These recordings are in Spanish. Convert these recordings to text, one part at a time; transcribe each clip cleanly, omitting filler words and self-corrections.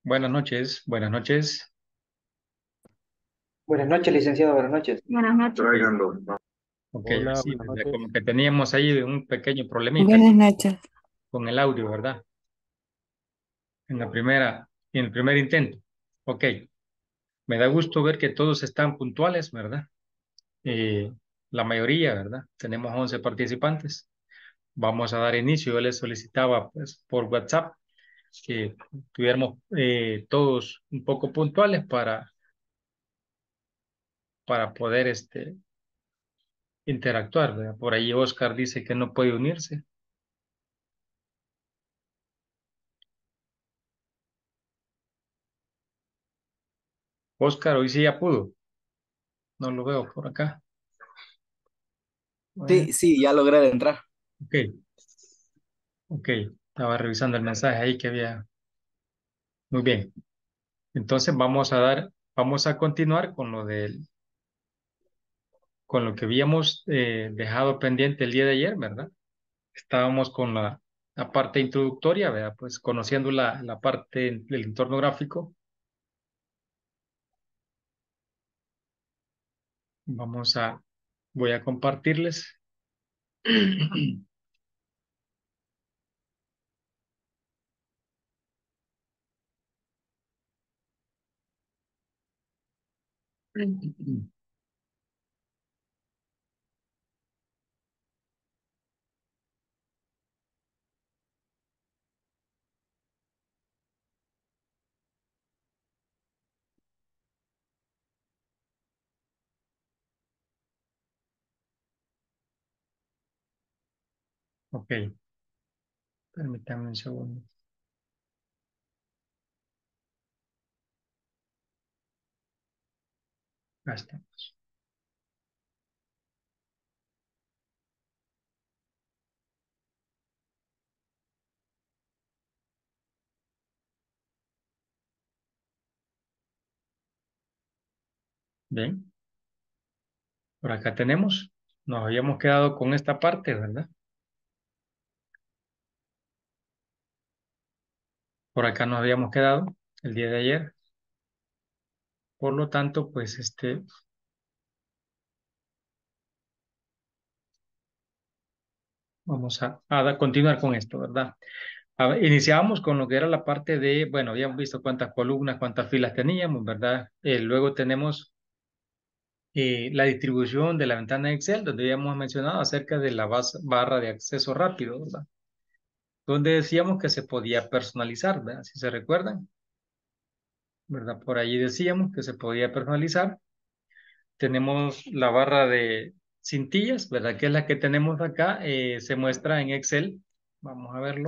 Buenas noches, buenas noches. Buenas noches, licenciado, buenas noches. Buenas noches. Tráiganlo. Ok, ahora Hola, sí, buenas ¿verdad? noches. Como que teníamos ahí un pequeño problemita Buenas noches. con el audio, ¿verdad? En el primer intento. Ok, me da gusto ver que todos están puntuales, ¿verdad? Eh, la mayoría, ¿verdad? Tenemos 11 participantes. Vamos a dar inicio. Yo les solicitaba, pues, por WhatsApp que tuviéramos todos un poco puntuales para poder interactuar, ¿verdad? Por ahí Oscar dice que no puede unirse. Oscar, hoy sí ya pudo. No lo veo por acá. Bueno, Sí, sí, ya logré entrar. ok, ok. Estaba revisando el mensaje ahí que había. Muy bien. Entonces vamos a continuar con con lo que habíamos dejado pendiente el día de ayer, ¿verdad? Estábamos con la parte introductoria, ¿verdad? Pues conociendo la parte del entorno gráfico. Vamos a, voy a compartirles. Ok, permítanme un segundo. Ahí está. Bien, por acá tenemos. Nos habíamos quedado con esta parte, ¿verdad? Por acá nos habíamos quedado el día de ayer. Por lo tanto, pues vamos a continuar con esto, ¿verdad? A ver, iniciamos con lo que era la parte de, bueno, habíamos visto cuántas columnas, cuántas filas teníamos, ¿verdad? Luego tenemos la distribución de la ventana de Excel, donde habíamos mencionado acerca de la barra de acceso rápido, ¿verdad? Donde decíamos que se podía personalizar, ¿verdad? Si se recuerdan, ¿verdad? Por ahí decíamos que se podía personalizar. Tenemos la barra de cintillas, ¿verdad? Que es la que tenemos acá, se muestra en Excel. Vamos a verlo.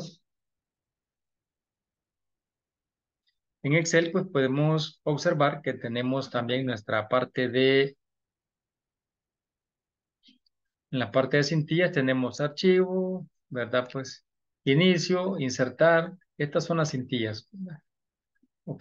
En Excel, pues podemos observar que tenemos también nuestra parte en la parte de cintillas tenemos archivo, ¿verdad? Pues inicio, insertar, estas son las cintillas, ¿verdad? ¿Ok?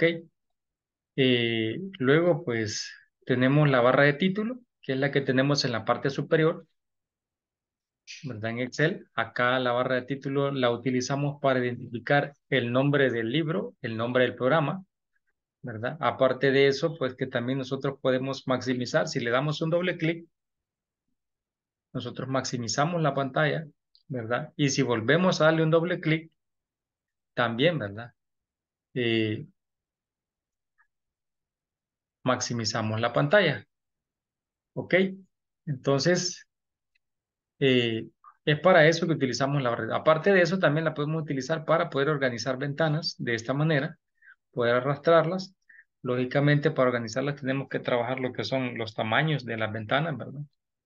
Luego, pues tenemos la barra de título, que es la que tenemos en la parte superior, ¿verdad? En Excel, acá la barra de título la utilizamos para identificar el nombre del libro, el nombre del programa, ¿verdad? Aparte de eso, pues que también nosotros podemos maximizar, si le damos un doble clic, nosotros maximizamos la pantalla, ¿verdad? Y si volvemos a darle un doble clic, también, ¿verdad? Eh, maximizamos la pantalla, ¿ok? Entonces, eh, es para eso que utilizamos la barra. Aparte de eso, también la podemos utilizar para poder organizar ventanas de esta manera, poder arrastrarlas. Lógicamente, para organizarlas tenemos que trabajar lo que son los tamaños de las ventanas, ¿verdad?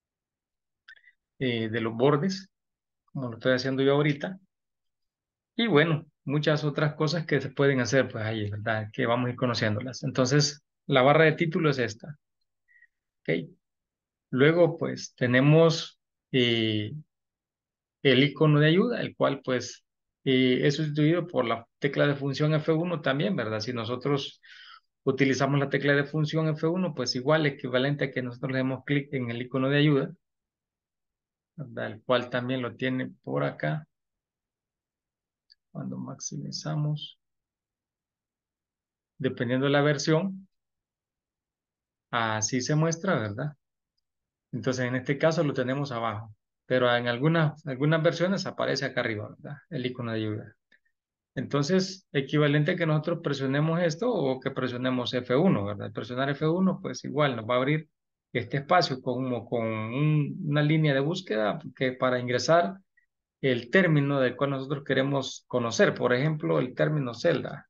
De los bordes, como lo estoy haciendo yo ahorita. Y bueno, muchas otras cosas que se pueden hacer, pues ahí, ¿verdad? Que vamos a ir conociéndolas. Entonces, la barra de título es esta, ¿ok? Luego, pues, tenemos eh, el icono de ayuda, el cual, pues, es sustituido por la tecla de función F1 también, ¿verdad? Si nosotros utilizamos la tecla de función F1, pues igual equivalente a que nosotros le demos clic en el icono de ayuda, ¿verdad? El cual también lo tiene por acá, cuando maximizamos. dependiendo de la versión, así se muestra, ¿verdad? Entonces, en este caso lo tenemos abajo, pero en algunas versiones aparece acá arriba, ¿verdad? El icono de ayuda. Entonces, equivalente a que nosotros presionemos esto o que presionemos F1, ¿verdad? Presionar F1, pues igual nos va a abrir este espacio una línea de búsqueda que para ingresar el término del cual nosotros queremos conocer, por ejemplo, el término celda.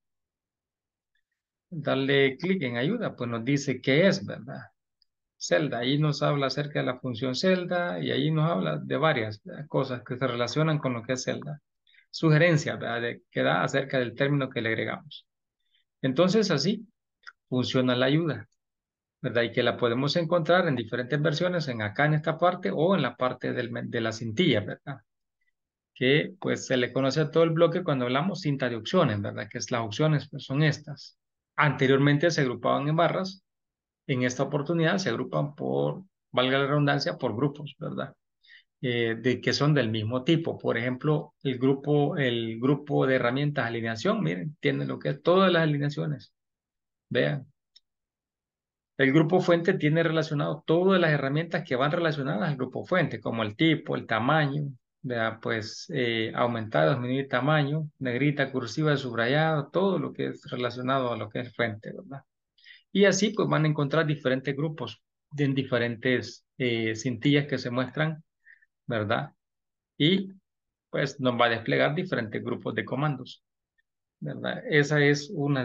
Darle clic en ayuda, pues nos dice qué es, ¿verdad? Celda, ahí nos habla acerca de la función celda y ahí nos habla de varias cosas que se relacionan con lo que es celda. Sugerencias, ¿verdad? Que da acerca del término que le agregamos. Entonces, así funciona la ayuda, ¿verdad? Y que la podemos encontrar en diferentes versiones, acá en esta parte o en la parte de la cintilla, ¿verdad? Que pues se le conoce a todo el bloque cuando hablamos cinta de opciones, ¿verdad? Que es las opciones, pues son estas. Anteriormente se agrupaban en barras, en esta oportunidad se agrupan por, valga la redundancia, por grupos, ¿verdad? De que son del mismo tipo. Por ejemplo, el grupo de herramientas alineación, miren, tiene lo que es todas las alineaciones. Vean, el grupo fuente tiene relacionado todas las herramientas que van relacionadas al grupo fuente, como el tipo, el tamaño, ¿verdad? Pues aumentar, disminuir tamaño, negrita, cursiva, subrayado, todo lo que es relacionado a lo que es fuente, ¿verdad? Y así pues van a encontrar diferentes grupos en diferentes cintillas que se muestran, ¿verdad? Y pues nos va a desplegar diferentes grupos de comandos, ¿verdad? Esa es una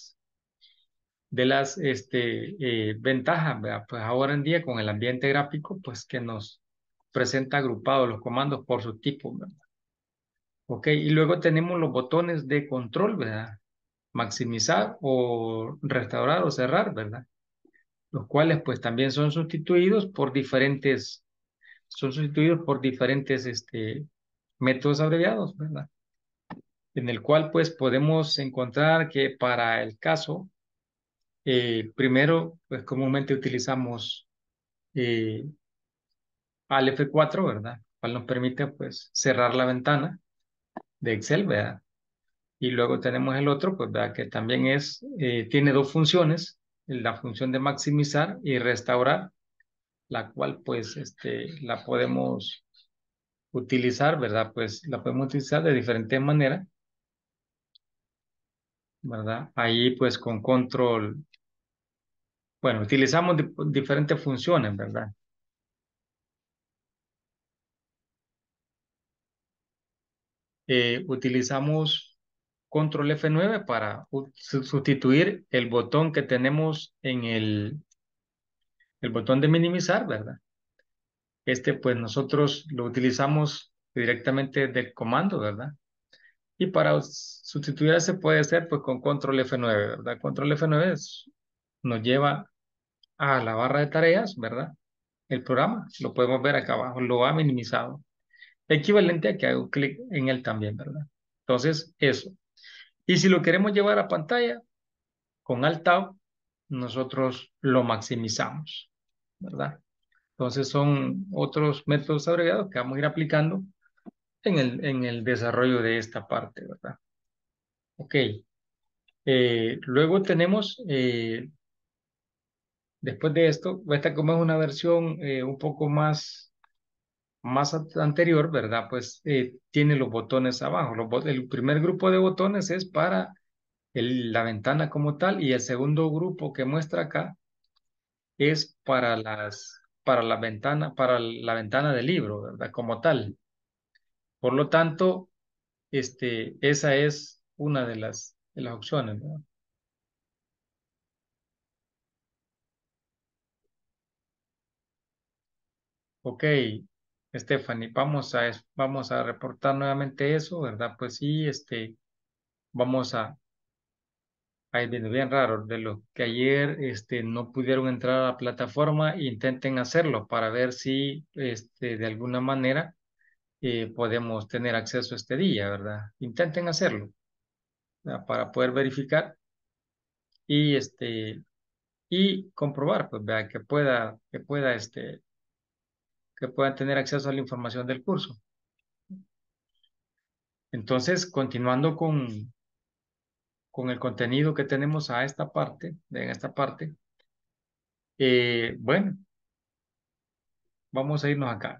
de las ventajas, ¿verdad? Pues ahora en día con el ambiente gráfico, pues que nos presenta agrupados los comandos por su tipo, ¿verdad? Ok, y luego tenemos los botones de control, ¿verdad? Maximizar o restaurar o cerrar, ¿verdad? Los cuales pues también son sustituidos por diferentes métodos abreviados, ¿verdad? En el cual pues podemos encontrar que para el caso, primero pues comúnmente utilizamos eh, al F4, ¿verdad? Cual nos permite pues cerrar la ventana de Excel, ¿verdad? Y luego tenemos el otro, pues, ¿verdad? Que también tiene dos funciones, la función de maximizar y restaurar, la cual pues la podemos utilizar, ¿verdad? Pues la podemos utilizar de diferentes maneras, ¿verdad? Ahí pues con control, bueno, utilizamos diferentes funciones, ¿verdad? Utilizamos control F9 para sustituir el botón que tenemos en el botón de minimizar, ¿verdad? Pues nosotros lo utilizamos directamente del comando, ¿verdad? Y para sustituir ese puede ser pues con control F9, ¿verdad? Control F9 nos lleva a la barra de tareas, ¿verdad? El programa, lo podemos ver acá abajo, lo ha minimizado. Equivalente a que hago clic en él también, ¿verdad? Entonces, eso. Y si lo queremos llevar a pantalla, con Alt Tab, nosotros lo maximizamos, ¿verdad? Entonces son otros métodos abreviados que vamos a ir aplicando en el desarrollo de esta parte, ¿verdad? Ok. Luego tenemos, después de esto, esta como es una versión un poco más anterior, ¿verdad? Pues tiene los botones abajo. El primer grupo de botones es para la ventana como tal y el segundo grupo que muestra acá es para la ventana del libro, ¿verdad? Como tal. Por lo tanto, esa es una de las opciones, ¿verdad? Ok, Stephanie, vamos a reportar nuevamente eso, ¿verdad? Pues sí, vamos a ir viendo bien raro de los que ayer no pudieron entrar a la plataforma, intenten hacerlo para ver si de alguna manera podemos tener acceso este día, ¿verdad? Intenten hacerlo, ¿verdad? Para poder verificar y comprobar, pues, ¿verdad? Que puedan tener acceso a la información del curso. Entonces, continuando con el contenido que tenemos a esta parte, en esta parte, bueno, vamos a irnos acá.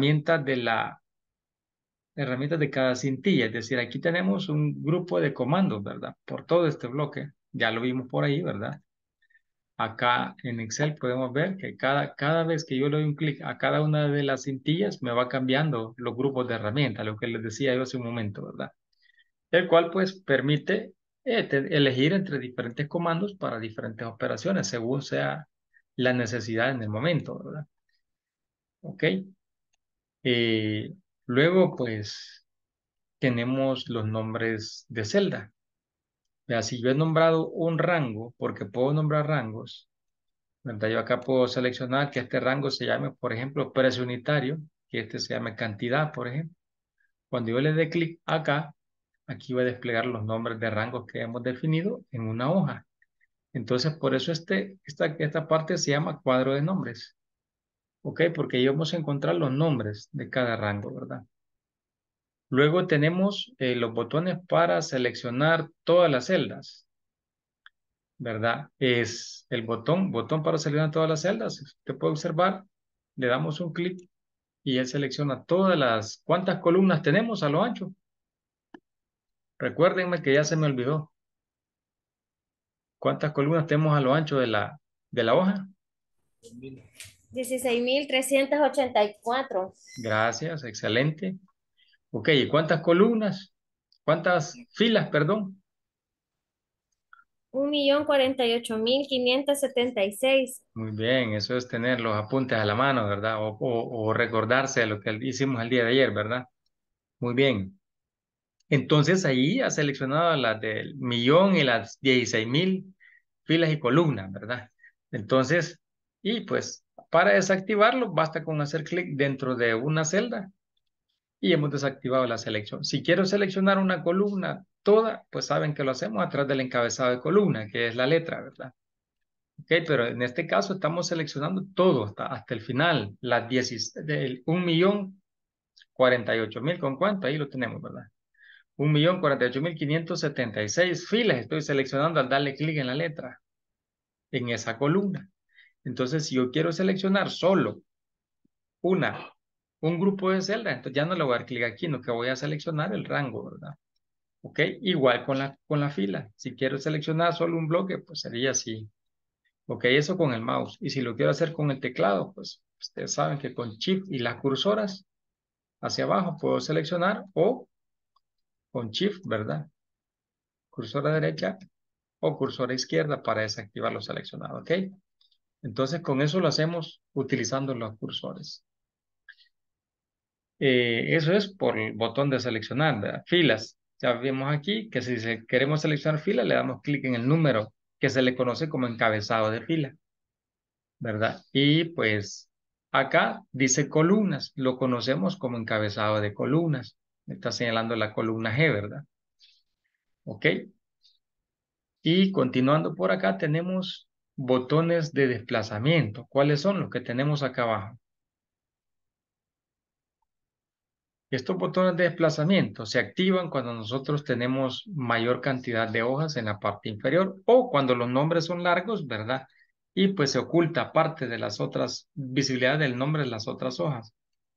Herramientas de cada cintilla. Es decir, aquí tenemos un grupo de comandos, ¿verdad? Por todo este bloque. Ya lo vimos por ahí, ¿verdad? Acá en Excel podemos ver que cada vez que yo le doy un clic a cada una de las cintillas, me va cambiando los grupos de herramientas, lo que les decía yo hace un momento, ¿verdad? El cual pues permite elegir entre diferentes comandos para diferentes operaciones, según sea la necesidad en el momento, ¿verdad? ¿Ok? Eh, luego pues tenemos los nombres de celda. Vea, si yo he nombrado un rango, porque puedo nombrar rangos, ¿verdad? Yo acá puedo seleccionar que este rango se llame, por ejemplo, precio unitario, que este se llame cantidad, por ejemplo. Cuando yo le dé clic acá, aquí va a desplegar los nombres de rangos que hemos definido en una hoja. Entonces, por eso esta parte se llama cuadro de nombres. ¿Ok? Porque ahí vamos a encontrar los nombres de cada rango, ¿verdad? Luego tenemos los botones para seleccionar todas las celdas, ¿verdad? Es el botón para seleccionar todas las celdas. Usted puede observar, le damos un clic y él selecciona ¿cuántas columnas tenemos a lo ancho? Recuérdenme que ya se me olvidó. ¿Cuántas columnas tenemos a lo ancho de la hoja? 16.384. Gracias, excelente. Ok, ¿y cuántas columnas? ¿Cuántas filas, perdón? 1.048.576. Muy bien, eso es tener los apuntes a la mano, ¿verdad? O recordarse de lo que hicimos el día de ayer, ¿verdad? Muy bien. Entonces ahí ha seleccionado las del millón y las 16.000 filas y columnas, ¿verdad? Entonces, y pues para desactivarlo basta con hacer clic dentro de una celda y hemos desactivado la selección. Si quiero seleccionar una columna toda, pues saben que lo hacemos a través del encabezado de columna, que es la letra, ¿verdad? Ok, pero en este caso estamos seleccionando todo hasta el final, las 16, del 1.048.000, ¿con cuánto? Ahí lo tenemos, ¿verdad? 1.048.576 filas estoy seleccionando al darle clic en la letra, en esa columna. Entonces, si yo quiero seleccionar solo una, un grupo de celdas, entonces ya no le voy a dar clic aquí, no que voy a seleccionar el rango, ¿verdad? Ok, igual con la fila. Si quiero seleccionar solo un bloque, pues sería así. Ok, eso con el mouse. Y si lo quiero hacer con el teclado, pues ustedes saben que con Shift y las cursoras hacia abajo puedo seleccionar o con Shift, ¿verdad? Cursor a derecha o cursor a izquierda para desactivar lo seleccionado, ¿ok? Entonces con eso lo hacemos utilizando los cursores. Eso es por el botón de seleccionar, ¿verdad? Filas. Ya vimos aquí que si queremos seleccionar fila, le damos clic en el número que se le conoce como encabezado de fila, ¿verdad? Y pues acá dice columnas, lo conocemos como encabezado de columnas. Me está señalando la columna G, ¿verdad? ¿Ok? Y continuando por acá tenemos botones de desplazamiento. ¿Cuáles son los que tenemos acá abajo? Estos botones de desplazamiento se activan cuando nosotros tenemos mayor cantidad de hojas en la parte inferior o cuando los nombres son largos, ¿verdad? Y pues se oculta parte de las otras, visibilidad del nombre de las otras hojas.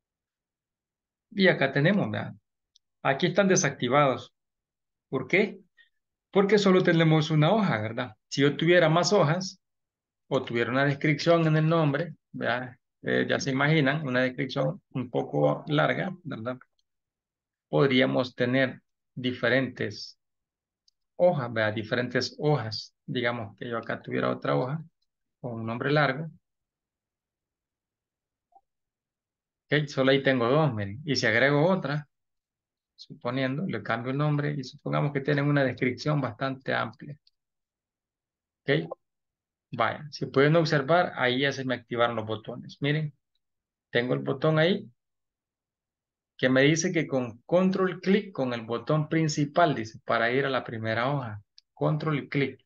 Y acá tenemos, ¿verdad? Aquí están desactivados. ¿Por qué? Porque solo tenemos una hoja, ¿verdad? Si yo tuviera más hojas o tuviera una descripción en el nombre, ¿verdad? Ya se imaginan, una descripción un poco larga, ¿verdad? Podríamos tener diferentes hojas, ¿verdad? Diferentes hojas. Digamos que yo acá tuviera otra hoja con un nombre largo. ¿Ok? Solo ahí tengo dos, miren. Y si agrego otra, suponiendo, le cambio el nombre y supongamos que tienen una descripción bastante amplia. ¿Ok? Vaya, si pueden observar, ahí ya se me activaron los botones. Miren, tengo el botón ahí que me dice que con control clic con el botón principal, dice, para ir a la primera hoja. Control clic,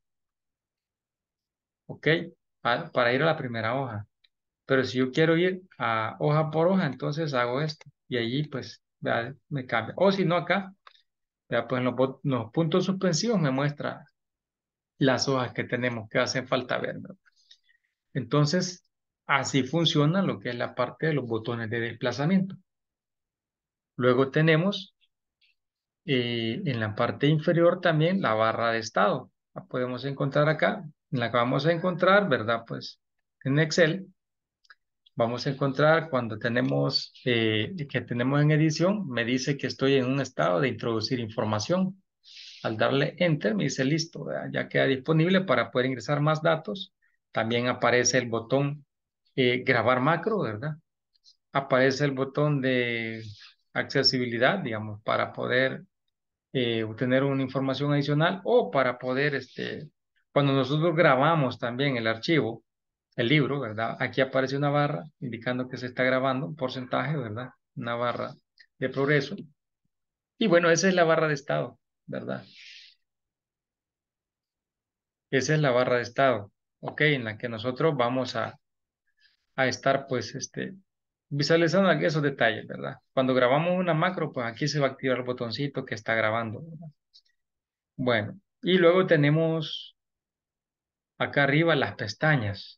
¿ok? Para ir a la primera hoja. Pero si yo quiero ir a hoja por hoja, entonces hago esto. Y allí, pues, vea, me cambia. O si no, acá, vea, pues en los puntos suspensivos me muestra las hojas que tenemos que hacen falta ver, ¿verdad? Entonces, así funciona lo que es la parte de los botones de desplazamiento. Luego tenemos en la parte inferior también la barra de estado. La podemos encontrar acá, en la que vamos a encontrar, ¿verdad? Pues en Excel vamos a encontrar cuando tenemos que tenemos en edición, me dice que estoy en un estado de introducir información. Al darle Enter me dice listo, ¿verdad? Ya queda disponible para poder ingresar más datos. También aparece el botón grabar macro, ¿verdad? Aparece el botón de accesibilidad, digamos, para poder obtener una información adicional o para poder, cuando nosotros grabamos también el archivo, el libro, ¿verdad? Aquí aparece una barra indicando que se está grabando un porcentaje, ¿verdad? Una barra de progreso. Y bueno, esa es la barra de estado, ¿verdad? Esa es la barra de estado, ¿ok? En la que nosotros vamos a estar, pues, visualizando aquí esos detalles, ¿verdad? Cuando grabamos una macro, pues aquí se va a activar el botoncito que está grabando, ¿verdad? Bueno, y luego tenemos acá arriba las pestañas.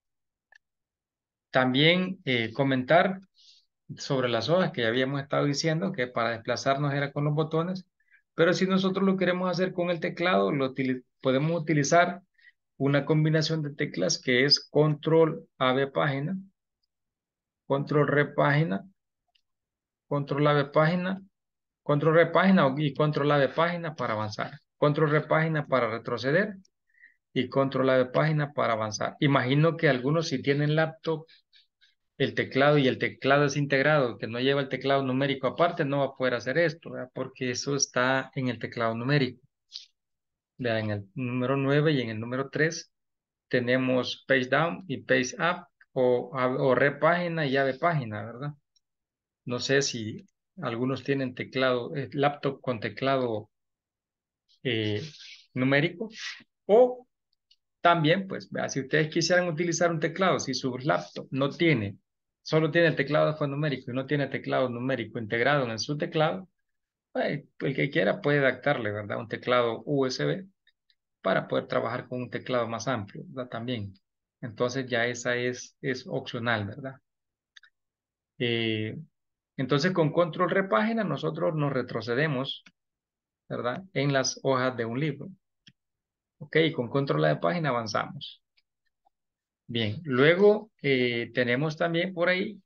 También comentar sobre las hojas que ya habíamos estado diciendo que para desplazarnos era con los botones, pero si nosotros lo queremos hacer con el teclado, podemos utilizar una combinación de teclas que es control AB página, control re página, control AB página, control re página y control AB página para avanzar, control re página para retroceder y control AB página para avanzar. Imagino que algunos si tienen laptop el teclado y el teclado es integrado, que no lleva el teclado numérico aparte, no va a poder hacer esto, ¿verdad? Porque eso está en el teclado numérico. Vea, en el número 9 y en el número 3 tenemos page down y page up o re página y ave página, ¿verdad? No sé si algunos tienen teclado, laptop con teclado eh, numérico o también, pues, vea, si ustedes quisieran utilizar un teclado, si su laptop no tiene, solo tiene el teclado alfanumérico y no tiene teclado numérico integrado en su teclado, el que quiera puede adaptarle, ¿verdad? Un teclado USB para poder trabajar con un teclado más amplio, ¿verdad? También. Entonces ya esa es opcional, ¿verdad? Eh, entonces con control repágina nosotros nos retrocedemos, ¿verdad? En las hojas de un libro. Ok, con control de página avanzamos. Bien, luego tenemos también por ahí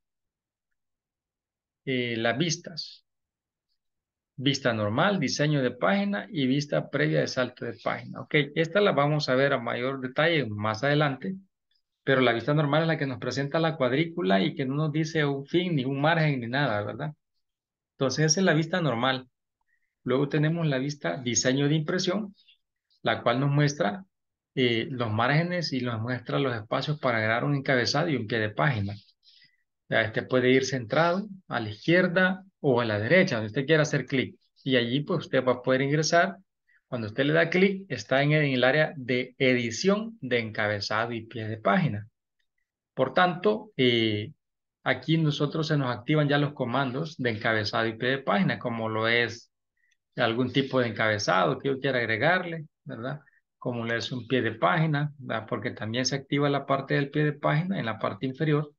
las vistas. Vista normal, diseño de página y vista previa de salto de página. Ok, esta la vamos a ver a mayor detalle más adelante, pero la vista normal es la que nos presenta la cuadrícula y que no nos dice un fin, ni un margen, ni nada, ¿verdad? Entonces esa es la vista normal. Luego tenemos la vista diseño de impresión, la cual nos muestra los márgenes y nos muestra los espacios para agregar un encabezado y un pie de página. Ya, este puede ir centrado a la izquierda o a la derecha, donde usted quiera hacer clic. Y allí pues usted va a poder ingresar. Cuando usted le da clic, está en el área de edición de encabezado y pie de página. Por tanto, aquí nosotros se nos activan ya los comandos de encabezado y pie de página, como lo es algún tipo de encabezado que yo quiera agregarle, ¿verdad? Como le es un pie de página, ¿verdad? Porque también se activa la parte del pie de página en la parte inferior.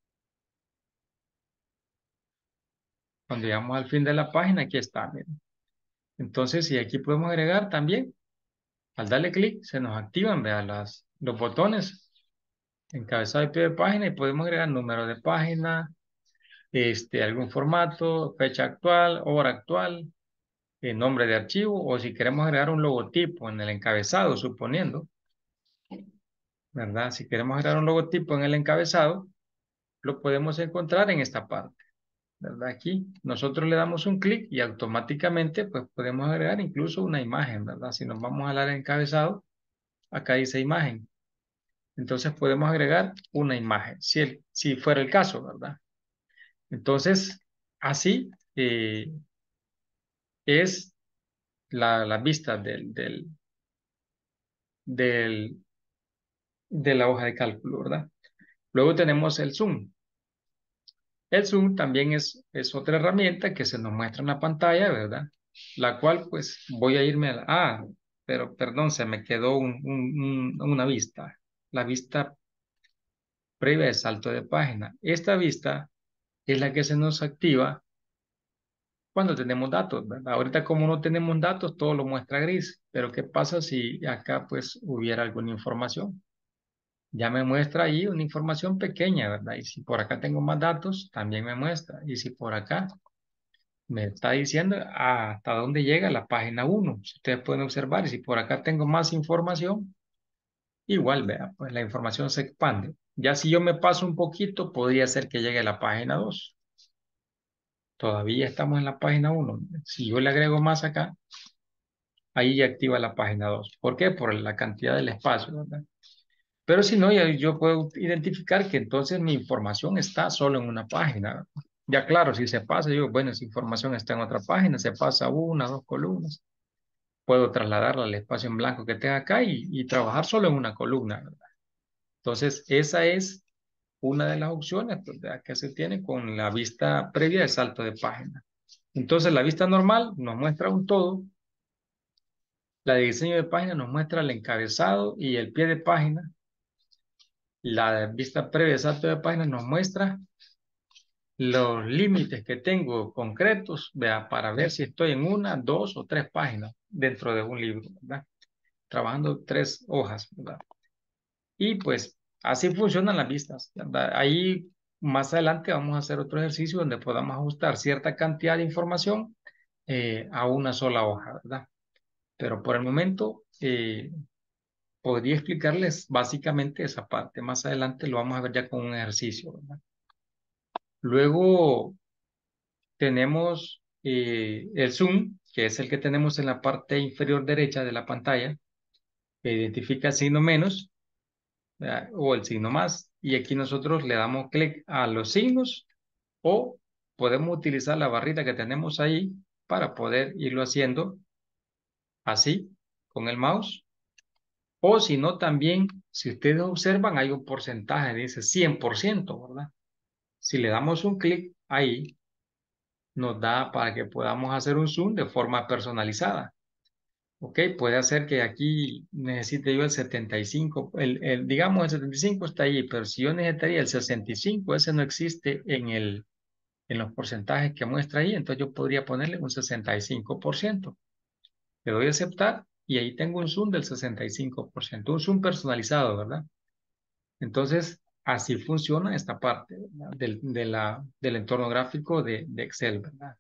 Cuando llegamos al fin de la página, aquí está, miren. Entonces, y aquí podemos agregar también, al darle clic, se nos activan, vean, los botones, encabezado y pie de página, y podemos agregar número de página, algún formato, fecha actual, hora actual, nombre de archivo, o si queremos agregar un logotipo en el encabezado, suponiendo, ¿verdad? Si queremos agregar un logotipo en el encabezado, lo podemos encontrar en esta parte. ¿Verdad? Aquí nosotros le damos un clic y automáticamente pues podemos agregar incluso una imagen, ¿verdad? Si nos vamos al área de encabezado, acá dice imagen. Entonces podemos agregar una imagen, si fuera el caso, ¿verdad? Entonces, así es la vista del- de la hoja de cálculo, ¿verdad? Luego tenemos el zoom. El zoom también es otra herramienta que se nos muestra en la pantalla, ¿verdad? La cual pues voy a irme a la... pero perdón, se me quedó una vista. La vista previa de salto de página. Esta vista es la que se nos activa cuando tenemos datos, ¿verdad? Ahorita como no tenemos datos, todo lo muestra gris, pero ¿qué pasa si acá pues hubiera alguna información? Ya me muestra ahí una información pequeña, ¿verdad? Y si por acá tengo más datos, también me muestra. Y si por acá me está diciendo hasta dónde llega la página uno, si ustedes pueden observar, y si por acá tengo más información, igual, vea, pues la información se expande. Ya si yo me paso un poquito, podría ser que llegue a la página 2. Todavía estamos en la página uno. Si yo le agrego más acá, ahí ya activa la página 2. ¿Por qué? Por la cantidad del espacio, ¿verdad? Pero si no, ya yo puedo identificar que entonces mi información está solo en una página. Ya claro, si se pasa, yo, bueno, esa información está en otra página, se pasa una, dos columnas. Puedo trasladarla al espacio en blanco que tenga acá y trabajar solo en una columna, ¿verdad? Entonces, esa es una de las opciones, pues, ¿verdad?, que se tiene con la vista previa de salto de página. Entonces, la vista normal nos muestra un todo. La de diseño de página nos muestra el encabezado y el pie de página. La vista previa de salto de página nos muestra los límites que tengo concretos, vea, para ver si estoy en una, dos o tres páginas dentro de un libro, ¿verdad? Trabajando tres hojas, ¿verdad? Y pues así funcionan las vistas, ¿verdad? Ahí más adelante vamos a hacer otro ejercicio donde podamos ajustar cierta cantidad de información a una sola hoja, ¿verdad? Pero por el momento podría explicarles básicamente esa parte. Más adelante lo vamos a ver ya con un ejercicio, ¿verdad? Luego tenemos el zoom, que es el que tenemos en la parte inferior derecha de la pantalla, que identifica el signo menos, ¿verdad?, o el signo más, y aquí nosotros le damos clic a los signos o podemos utilizar la barrita que tenemos ahí para poder irlo haciendo así con el mouse, o si no también, si ustedes observan, hay un porcentaje, dice 100%, ¿verdad? Si le damos un clic ahí, nos da para que podamos hacer un zoom de forma personalizada. Ok, puede hacer que aquí necesite yo el 75, digamos el 75 está ahí, pero si yo necesitaría el 65, ese no existe en los porcentajes que muestra ahí, entonces yo podría ponerle un 65%. Le doy a aceptar y ahí tengo un zoom del 65%, un zoom personalizado, ¿verdad? Entonces, así funciona esta parte, ¿verdad?, del entorno gráfico de Excel, ¿verdad?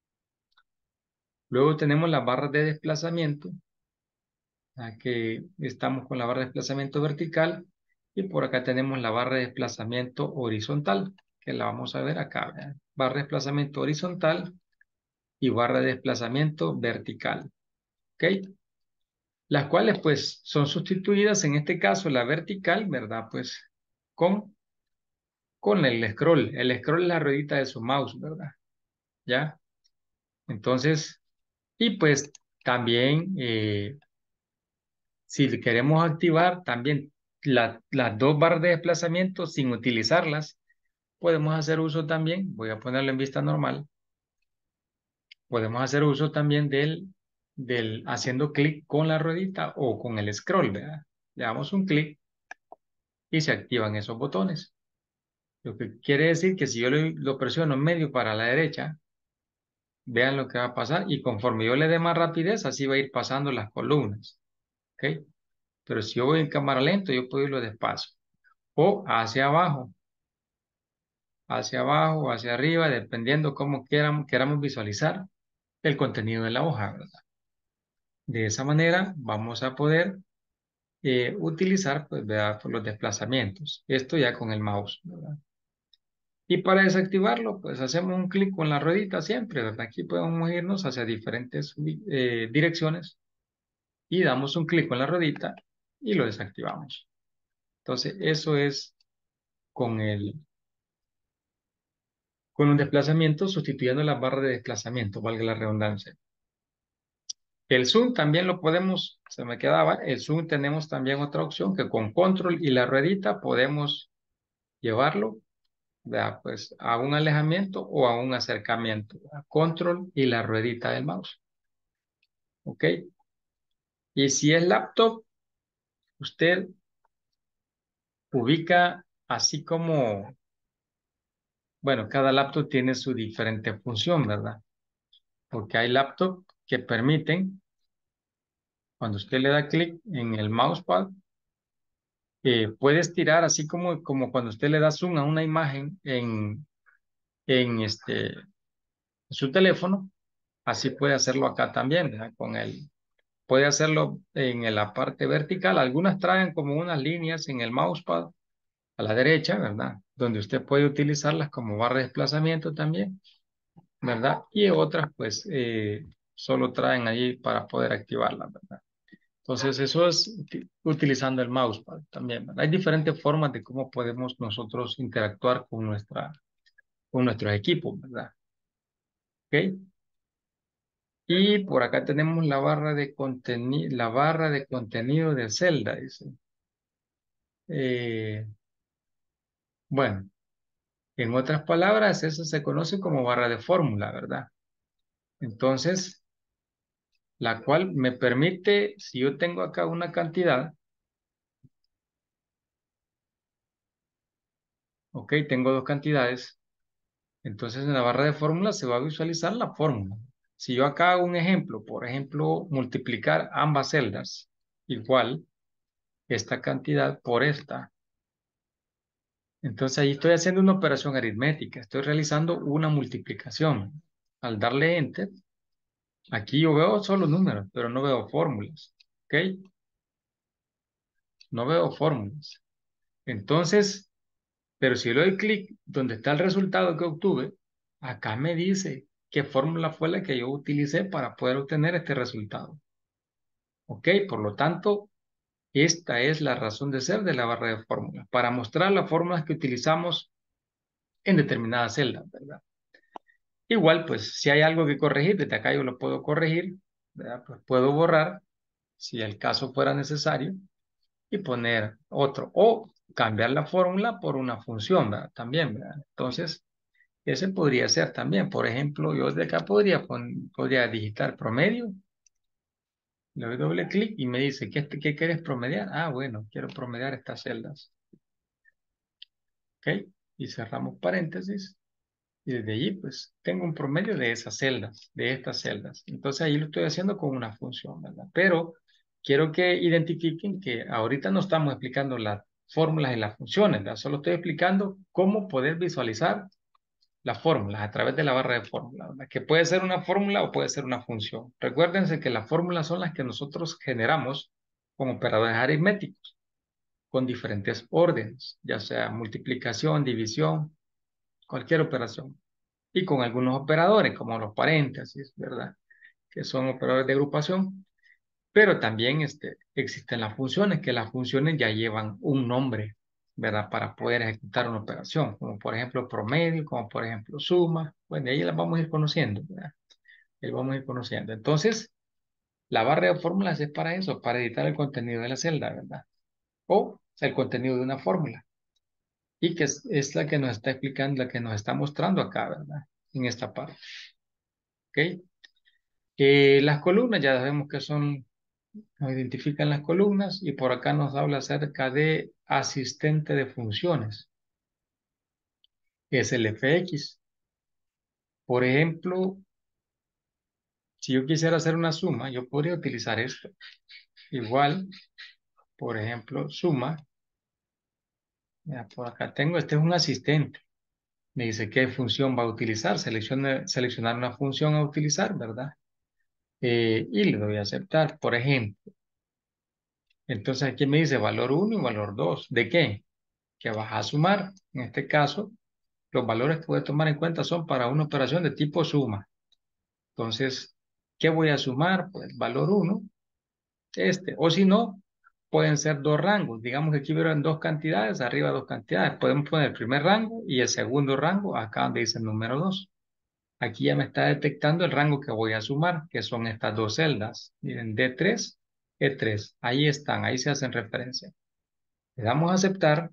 Luego tenemos las barras de desplazamiento, que estamos con la barra de desplazamiento vertical y por acá tenemos la barra de desplazamiento horizontal, que la vamos a ver acá, ¿verdad? Barra de desplazamiento horizontal y barra de desplazamiento vertical, ¿ok? Las cuales pues son sustituidas, en este caso la vertical, ¿verdad? Pues con, con el scroll. El scroll es la ruedita de su mouse, ¿verdad? ¿Ya? Entonces, y pues también si queremos activar también las dos barras de desplazamiento sin utilizarlas, podemos hacer uso también, voy a ponerlo en vista normal, podemos hacer uso también del haciendo clic con la ruedita o con el scroll, ¿verdad? Le damos un clic y se activan esos botones. Lo que quiere decir que si yo lo presiono en medio para la derecha, vean lo que va a pasar y conforme yo le dé más rapidez, así va a ir pasando las columnas, ¿ok? Pero si yo voy en cámara lento, yo puedo irlo despacio o hacia abajo, hacia arriba, dependiendo cómo queramos visualizar el contenido de la hoja, ¿verdad? De esa manera vamos a poder utilizar, pues, ¿verdad?, los desplazamientos. Esto ya con el mouse, ¿verdad? Y para desactivarlo, pues hacemos un clic con la ruedita siempre, ¿verdad? Aquí podemos irnos hacia diferentes direcciones y damos un clic con la ruedita y lo desactivamos. Entonces, eso es con con un desplazamiento sustituyendo la barra de desplazamiento, valga la redundancia. El zoom también lo podemos, se me quedaba, el zoom tenemos también otra opción que con control y la ruedita podemos llevarlo, ¿verdad?, pues a un alejamiento o a un acercamiento, a control y la ruedita del mouse. ¿Ok? Y si es laptop, usted ubica así como, bueno, cada laptop tiene su diferente función, ¿verdad? Porque hay laptop que permiten, cuando usted le da clic en el mousepad, puede estirar así como cuando usted le da zoom a una imagen en su teléfono, así puede hacerlo acá también, ¿verdad? Puede hacerlo en la parte vertical. Algunas traen como unas líneas en el mousepad a la derecha, ¿verdad? Donde usted puede utilizarlas como barra de desplazamiento también, ¿verdad? Y otras, pues, solo traen ahí para poder activarlas, ¿verdad? Entonces, eso es utilizando el mousepad también, ¿verdad? Hay diferentes formas de cómo podemos nosotros interactuar con nuestros equipos, ¿verdad? ¿Ok? Y por acá tenemos la barra de contenido de celda, dice. Eh, bueno, en otras palabras, eso se conoce como barra de fórmula, ¿verdad? Entonces, la cual me permite, si yo tengo acá una cantidad, ok, tengo dos cantidades, entonces en la barra de fórmula se va a visualizar la fórmula. Si yo acá hago un ejemplo, por ejemplo, multiplicar ambas celdas, igual esta cantidad por esta, entonces ahí estoy haciendo una operación aritmética, estoy realizando una multiplicación. Al darle enter, aquí yo veo solo números, pero no veo fórmulas, ¿ok? No veo fórmulas. Entonces, pero si le doy clic donde está el resultado que obtuve, acá me dice qué fórmula fue la que yo utilicé para poder obtener este resultado. ¿Ok? Por lo tanto, esta es la razón de ser de la barra de fórmulas, para mostrar las fórmulas que utilizamos en determinadas celdas, ¿verdad? Igual, pues, si hay algo que corregir, desde acá yo lo puedo corregir, ¿verdad? Pues puedo borrar, si el caso fuera necesario, y poner otro, o cambiar la fórmula por una función, ¿verdad? También, ¿verdad? Entonces, ese podría ser también. Por ejemplo, yo de acá podría digitar promedio, le doy doble clic y me dice, ¿qué quieres promediar? Ah, bueno, quiero promediar estas celdas. ¿Ok? Y cerramos paréntesis. Y desde allí, pues, tengo un promedio de esas celdas, de estas celdas. Entonces, ahí lo estoy haciendo con una función, ¿verdad? Pero quiero que identifiquen que ahorita no estamos explicando las fórmulas y las funciones, ¿verdad? Solo estoy explicando cómo poder visualizar las fórmulas a través de la barra de fórmulas, ¿verdad? Que puede ser una fórmula o puede ser una función. Recuérdense que las fórmulas son las que nosotros generamos con operadores aritméticos, con diferentes órdenes, ya sea multiplicación, división, cualquier operación. Y con algunos operadores, como los paréntesis, ¿verdad? Que son operadores de agrupación. Pero también existen las funciones, que las funciones ya llevan un nombre, ¿verdad? Para poder ejecutar una operación, como por ejemplo promedio, como por ejemplo suma. Bueno, ahí las vamos a ir conociendo, ¿verdad? Ahí vamos a ir conociendo. Entonces, la barra de fórmulas es para eso, para editar el contenido de la celda, ¿verdad? O el contenido de una fórmula. Y que es la que nos está explicando, la que nos está mostrando acá, ¿verdad? En esta parte, ¿ok? Las columnas ya sabemos que son, nos identifican las columnas y por acá nos habla acerca de asistente de funciones, que es el FX. Por ejemplo, si yo quisiera hacer una suma, yo podría utilizar esto. Igual, por ejemplo, suma. Mira, por acá tengo, este es un asistente. Me dice qué función va a utilizar. Seleccionar una función a utilizar, ¿verdad? Y le doy a aceptar, por ejemplo. Entonces aquí me dice valor uno y valor 2. ¿De qué? Que vas a sumar. En este caso, los valores que voy a tomar en cuenta son para una operación de tipo suma. Entonces, ¿qué voy a sumar? Pues valor uno, o si no, pueden ser dos rangos. Digamos que aquí vieron dos cantidades, arriba dos cantidades. Podemos poner el primer rango y el segundo rango, acá donde dice el número 2. Aquí ya me está detectando el rango que voy a sumar, que son estas dos celdas. Miren, D3, E3. Ahí están, ahí se hacen referencia. Le damos a aceptar,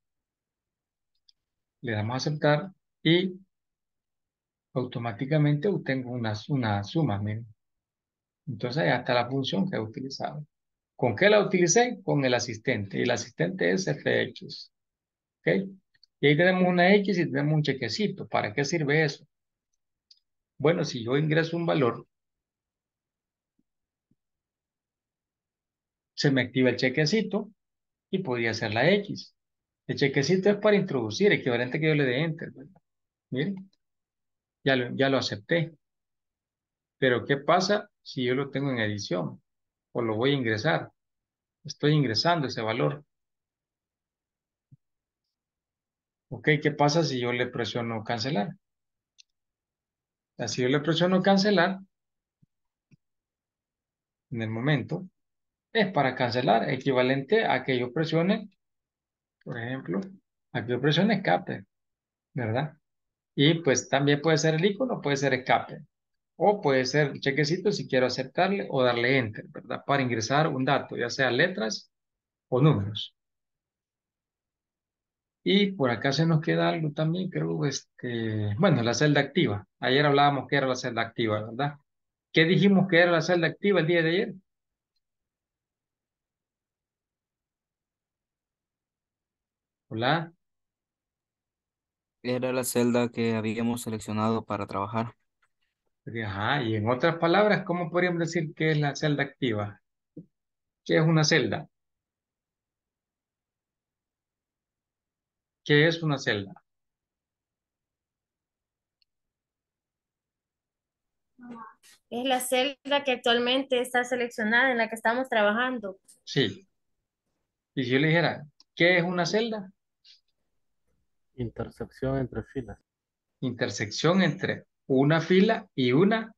le damos a aceptar y automáticamente obtengo una suma, miren. Entonces ya está la función que he utilizado. ¿Con qué la utilicé? Con el asistente. Y el asistente es fx. ¿Ok? Y ahí tenemos una X y tenemos un chequecito. ¿Para qué sirve eso? Bueno, si yo ingreso un valor, se me activa el chequecito y podría ser la X. El chequecito es para introducir, equivalente que yo le dé Enter, ¿verdad? Miren, ya lo acepté. Pero ¿qué pasa si yo lo tengo en edición o lo voy a ingresar? Estoy ingresando ese valor. ¿Ok? ¿Qué pasa si yo le presiono cancelar? Si yo le presiono cancelar, en el momento, es para cancelar, equivalente a que yo presione, por ejemplo, a que yo presione escape, ¿verdad? Y pues también puede ser el icono, puede ser escape. O puede ser el chequecito si quiero aceptarle o darle enter, ¿verdad? Para ingresar un dato, ya sea letras o números. Y por acá se nos queda algo también, creo, bueno, la celda activa. Ayer hablábamos que era la celda activa, ¿verdad? ¿Qué dijimos que era la celda activa el día de ayer? Hola. Era la celda que habíamos seleccionado para trabajar. Ajá, y en otras palabras, ¿cómo podríamos decir que es la celda activa? ¿Qué es una celda? ¿Qué es una celda? Es la celda que actualmente está seleccionada en la que estamos trabajando. Sí. Y si yo le dijera, ¿qué es una celda? Intersección entre filas. Intersección entre una fila y una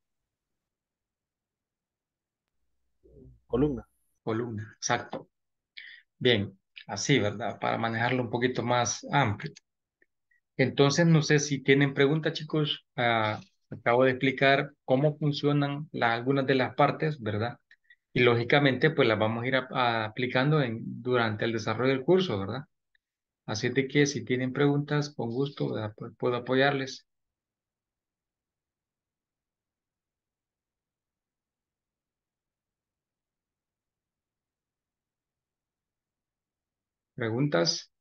Columna. columna. Exacto. Bien, así, ¿verdad? Para manejarlo un poquito más amplio. Entonces, no sé si tienen preguntas, chicos. Acabo de explicar cómo funcionan algunas de las partes, ¿verdad? Y lógicamente, pues las vamos a ir aplicando durante el desarrollo del curso, ¿verdad? Así de que si tienen preguntas, con gusto, ¿verdad? Pues puedo apoyarles. ¿Preguntas?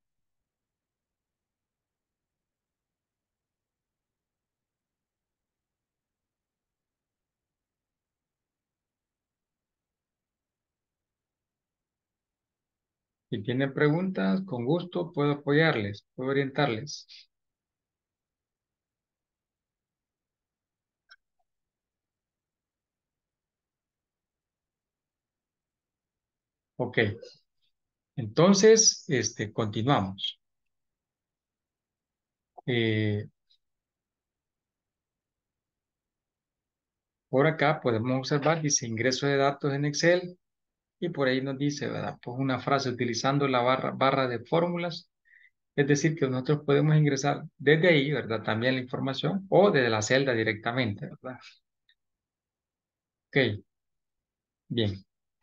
Si tienen preguntas, con gusto puedo apoyarles, puedo orientarles. Ok, entonces, continuamos. Eh, por acá podemos observar, dice ingreso de datos en Excel y por ahí nos dice, ¿verdad? Pues una frase utilizando la barra de fórmulas, es decir, que nosotros podemos ingresar desde ahí, ¿verdad? También la información o desde la celda directamente, ¿verdad? Ok, bien.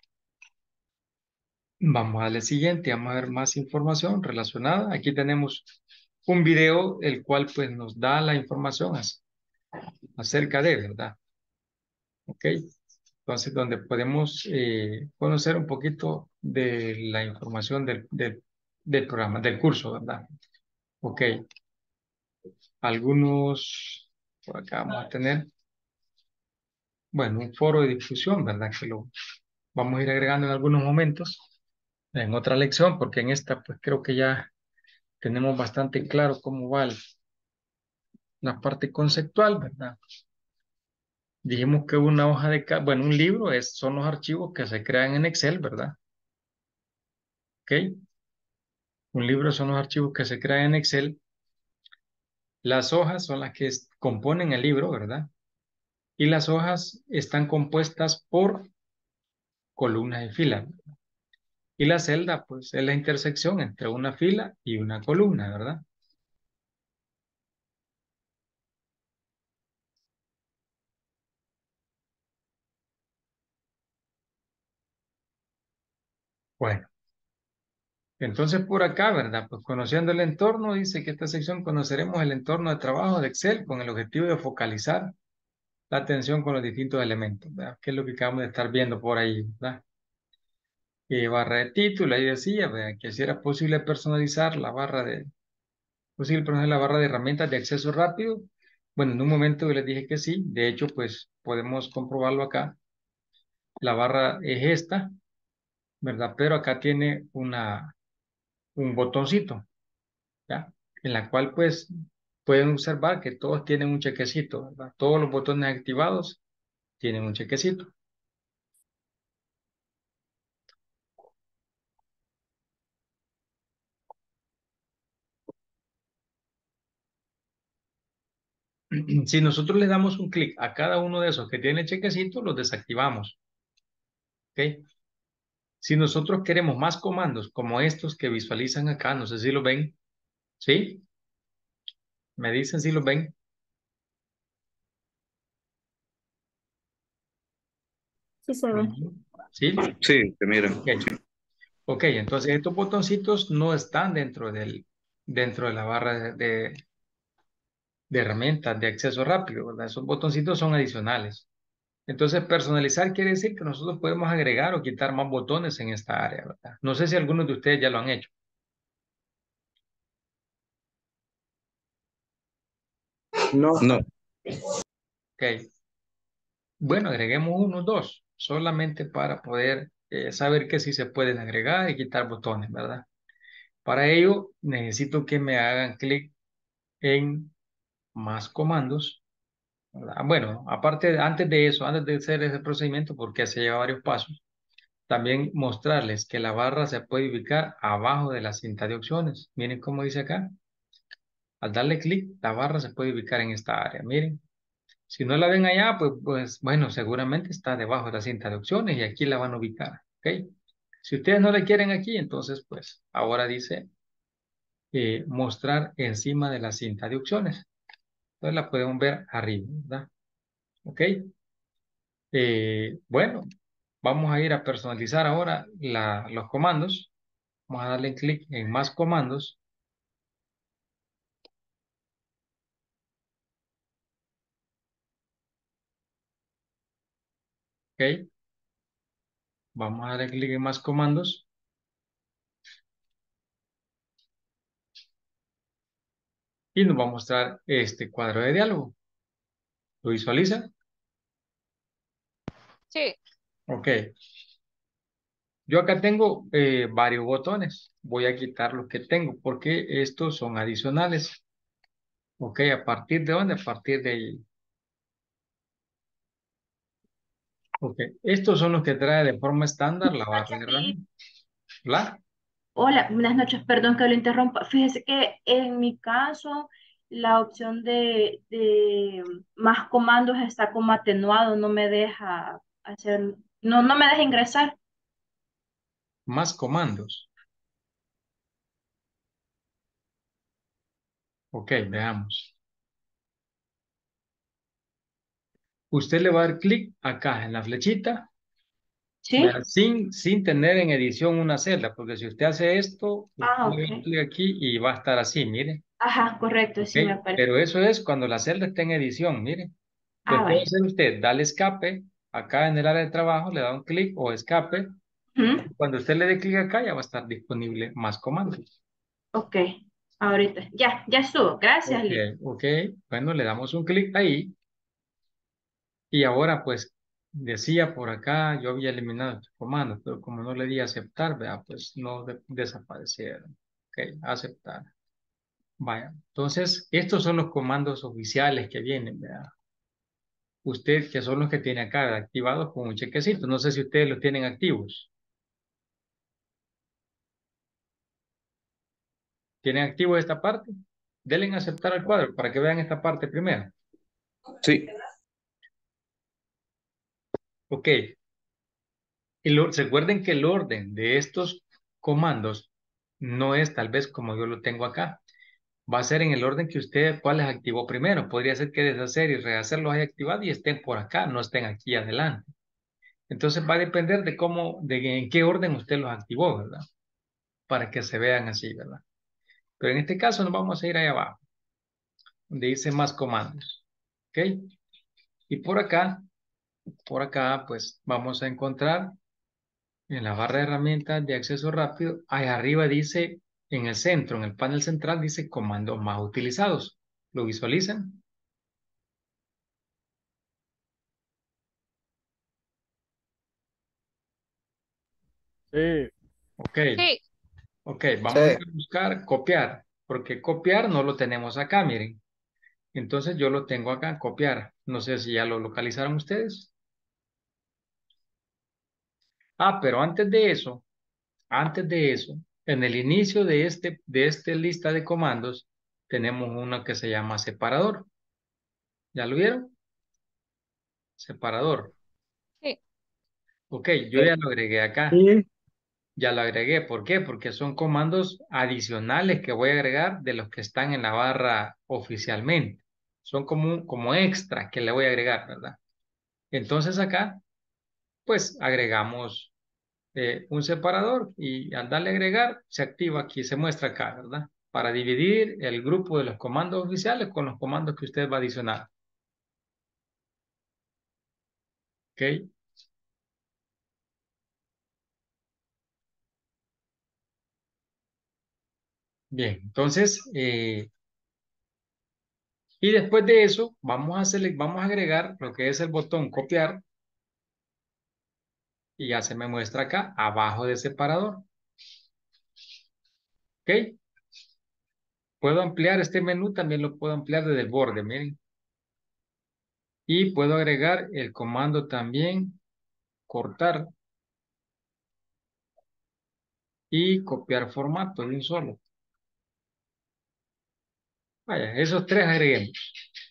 Vamos a la siguiente, vamos a ver más información relacionada. Aquí tenemos un video, el cual pues nos da la información acerca de, ¿verdad? Ok, entonces donde podemos conocer un poquito de la información del programa, del curso, ¿verdad? Ok, algunos, por acá vamos a tener, bueno, un foro de difusión, ¿verdad? Que lo vamos a ir agregando en algunos momentos, en otra lección, porque en esta pues creo que ya tenemos bastante claro cómo va la parte conceptual, ¿verdad? Dijimos que una hoja bueno, un libro son los archivos que se crean en Excel, ¿verdad? ¿Ok? Un libro son los archivos que se crean en Excel. Las hojas son las que componen el libro, ¿verdad? Y las hojas están compuestas por columnas y filas. Y la celda, pues, es la intersección entre una fila y una columna, ¿verdad? Bueno, entonces por acá, ¿verdad? Pues conociendo el entorno, dice que esta sección conoceremos el entorno de trabajo de Excel con el objetivo de focalizar la atención con los distintos elementos, ¿verdad? Que es lo que acabamos de estar viendo por ahí, ¿verdad? Barra de título, ahí decía, ¿verdad? Que si era posible personalizar la barra de herramientas de acceso rápido. Bueno, en un momento yo les dije que sí, de hecho, pues podemos comprobarlo acá. La barra es esta, ¿verdad? Pero acá tiene un botoncito, ¿ya? En la cual pues pueden observar que todos tienen un chequecito, ¿verdad? Todos los botones activados tienen un chequecito. Si nosotros le damos un clic a cada uno de esos que tiene chequecito, los desactivamos, ¿ok? Si nosotros queremos más comandos como estos que visualizan acá, no sé si lo ven, ¿sí? Me dicen si lo ven. Sí se ve. Ujú. ¿Sí? Sí, te miran. Ok. Ok, entonces estos botoncitos no están dentro de la barra de herramientas de acceso rápido, ¿verdad? Esos botoncitos son adicionales. Entonces, personalizar quiere decir que nosotros podemos agregar o quitar más botones en esta área, ¿verdad? No sé si algunos de ustedes ya lo han hecho. No, No, Ok. Bueno, agreguemos unos dos, solamente para poder saber que sí se pueden agregar y quitar botones, ¿verdad? Para ello, necesito que me hagan clic en más comandos, ¿verdad? Bueno, aparte, antes de eso, antes de hacer ese procedimiento, porque se lleva varios pasos, también mostrarles que la barra se puede ubicar abajo de la cinta de opciones. Miren cómo dice acá. Al darle clic, la barra se puede ubicar en esta área. Miren. Si no la ven allá, pues bueno, seguramente está debajo de la cinta de opciones y aquí la van a ubicar. ¿Ok? Si ustedes no la quieren aquí, entonces pues ahora dice mostrar encima de la cinta de opciones. Entonces la podemos ver arriba, ¿verdad? ¿Ok? Bueno, vamos a ir a personalizar ahora los comandos. Vamos a darle clic en más comandos. ¿Ok? Vamos a darle clic en más comandos y nos va a mostrar este cuadro de diálogo. ¿Lo visualiza? Sí, Ok. Yo acá tengo varios botones. Voy a quitar los que tengo porque estos son adicionales. Ok, ¿a partir de dónde? A partir de ahí. Ok, estos son los que trae de forma estándar la barra de Noches, Pi. herramientas. ¿La? Hola, buenas noches, perdón que lo interrumpa. Fíjese que en mi caso la opción de más comandos está como atenuado, no me deja hacer, no me deja ingresar. Más comandos. Ok, veamos. Usted le va a dar clic acá en la flechita, vea, ¿Sí? sin tener en edición una celda, porque si usted hace esto, usted Ah, le ok. da clic aquí y va a estar así, mire. Ajá, correcto, Ok, sí me aparece. pero eso es cuando la celda está en edición, mire. Ah, Después de vale. hacer usted, dale escape, acá en el área de trabajo, le da un clic o escape. Ujú. Cuando usted le dé clic acá, ya va a estar disponible más comandos. Ok, ahorita. Ya estuvo. Gracias, Ok, Lee. ok. Bueno, le damos un clic ahí. Y ahora, pues, decía por acá, yo había eliminado estos comandos, pero como no le di a aceptar, vea, pues no desaparecieron. Ok, aceptar. Vaya. Entonces, estos son los comandos oficiales que vienen, vea. Usted, que son los que tiene acá activados con un chequecito. No sé si ustedes los tienen activos. ¿Tienen activo esta parte? Denle en aceptar al cuadro para que vean esta parte primero. sí, Ok. Recuerden que el orden de estos comandos no es tal vez como yo lo tengo acá. Va a ser en el orden que usted, cuáles activó primero. Podría ser que deshacer y rehacer los haya activado y estén por acá, no estén aquí adelante. Entonces va a depender de cómo, de en qué orden usted los activó, ¿verdad? Para que se vean así, ¿verdad? Pero en este caso nos vamos a ir ahí abajo, donde dice más comandos. ¿Ok? Y por acá, pues vamos a encontrar en la barra de herramientas de acceso rápido, ahí arriba dice, en el centro, en el panel central, dice comandos más utilizados. ¿Lo visualizan? Sí, Ok, Sí, ok, Sí. vamos a ir a buscar copiar, porque copiar no lo tenemos acá, miren. Entonces yo lo tengo acá, copiar. No sé si ya lo localizaron ustedes. Ah, pero antes de eso, en el inicio de este lista de comandos, tenemos uno que se llama separador. ¿Ya lo vieron? Separador. sí. Ok, yo ya lo agregué acá. sí, Ya lo agregué. ¿Por qué? Porque son comandos adicionales que voy a agregar de los que están en la barra oficialmente. Son como extra que le voy a agregar, ¿verdad? Entonces acá, pues agregamos un separador y al darle a agregar, se activa aquí, se muestra acá, ¿verdad? Para dividir el grupo de los comandos oficiales con los comandos que usted va a adicionar. ¿Ok? Bien, entonces, y después de eso, vamos a agregar lo que es el botón copiar y ya se me muestra acá, abajo de separador. ¿Ok? Puedo ampliar este menú, también lo puedo ampliar desde el borde, miren. Y puedo agregar el comando también, cortar y copiar formato de un solo. Vaya, esos tres agreguemos.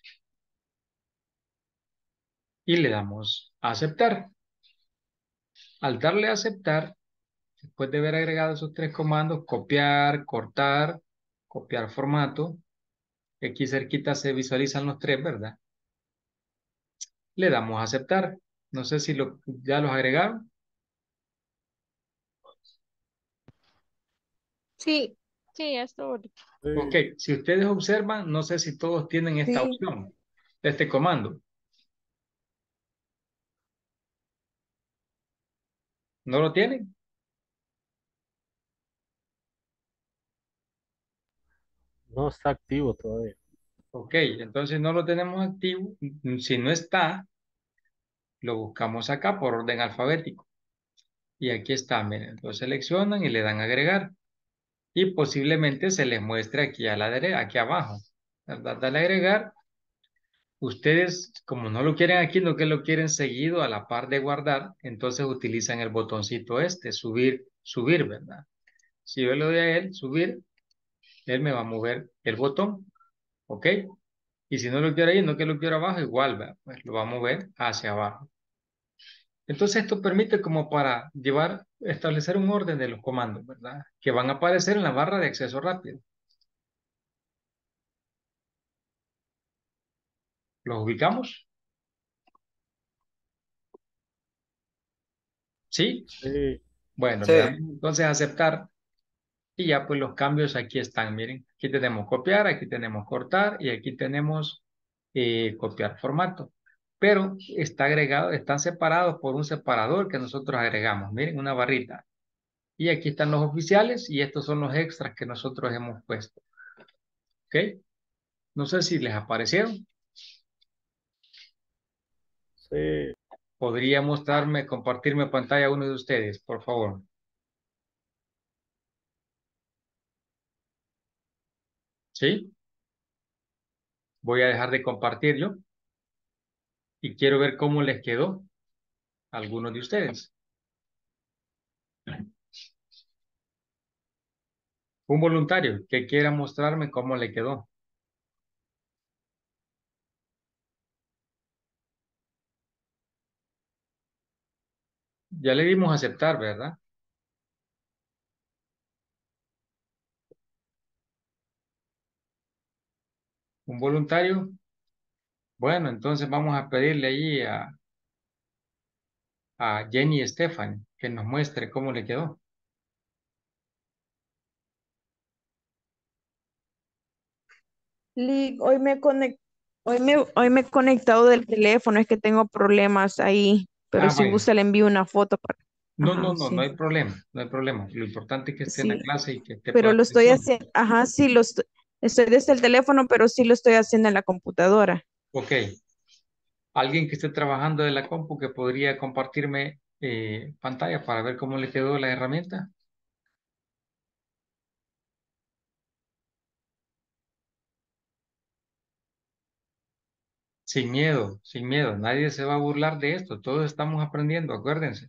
Y le damos a aceptar. Al darle a aceptar, después de haber agregado esos tres comandos, copiar, cortar, copiar formato, aquí cerquita se visualizan los tres, ¿verdad? Le damos a aceptar. No sé si ya los agregaron. Sí, sí, esto. Ok, sí. si ustedes observan, no sé si todos tienen esta Sí. opción, este comando. ¿No lo tienen? No está activo todavía. Ok, entonces no lo tenemos activo. Si no está, lo buscamos acá por orden alfabético. Y aquí está, miren, lo seleccionan y le dan a agregar. Y posiblemente se les muestre aquí a la derecha, aquí abajo. ¿Verdad? Dale a agregar. Ustedes, como no lo quieren aquí, no que lo quieren seguido a la par de guardar, entonces utilizan el botoncito este, subir, subir, ¿verdad? Si yo le doy a él, subir, él me va a mover el botón, ¿ok? Y si no lo quiero ahí, no que lo quiero abajo, igual, ¿verdad? Pues lo va a mover hacia abajo. Entonces esto permite como para establecer un orden de los comandos, ¿verdad? Que van a aparecer en la barra de acceso rápido. ¿Los ubicamos? ¿Sí? Sí, Bueno, Sí. le damos entonces a aceptar y ya pues los cambios aquí están, miren. Aquí tenemos copiar, aquí tenemos cortar y aquí tenemos copiar formato. Pero está agregado, están separados por un separador que nosotros agregamos. Miren, una barrita. Y aquí están los oficiales y estos son los extras que nosotros hemos puesto. ¿Ok? No sé si les aparecieron. sí. ¿Podría mostrarme, compartirme pantalla uno de ustedes, por favor? ¿Sí? Voy a dejar de compartir yo y quiero ver cómo les quedó a algunos de ustedes. Un voluntario que quiera mostrarme cómo le quedó. Ya le dimos a aceptar, ¿verdad? Un voluntario. Bueno, entonces vamos a pedirle allí a Jenny Estefan que nos muestre cómo le quedó. Hoy me conecté Hoy me he conectado del teléfono, es que tengo problemas ahí, pero Ah, si vaya. gusta le envío una foto para... No, no, Ajá, no, no sí, hay problema, no hay problema. Lo importante es que esté en la sí, clase y que esté por pero lo estoy atención. haciendo, ajá, sí, estoy desde el teléfono, pero sí lo estoy haciendo en la computadora. Ok. Alguien que esté trabajando de la compu que podría compartirme pantalla para ver cómo le quedó la herramienta. Sin miedo, sin miedo. Nadie se va a burlar de esto. Todos estamos aprendiendo, acuérdense.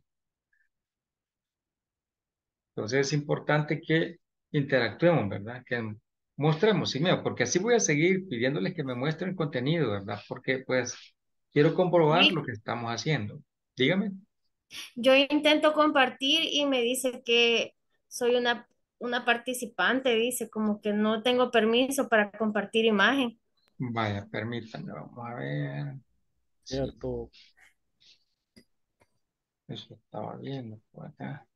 Entonces es importante que interactuemos, ¿verdad? Que mostremos sin miedo, porque así voy a seguir pidiéndoles que me muestren contenido, ¿verdad? Porque pues quiero comprobar lo Sí, que estamos haciendo. Dígame. yo intento compartir y me dice que soy una participante, dice como que no tengo permiso para compartir imagen. Vaya, permítanme, vamos a ver. Sí, cierto. eso estaba viendo por acá.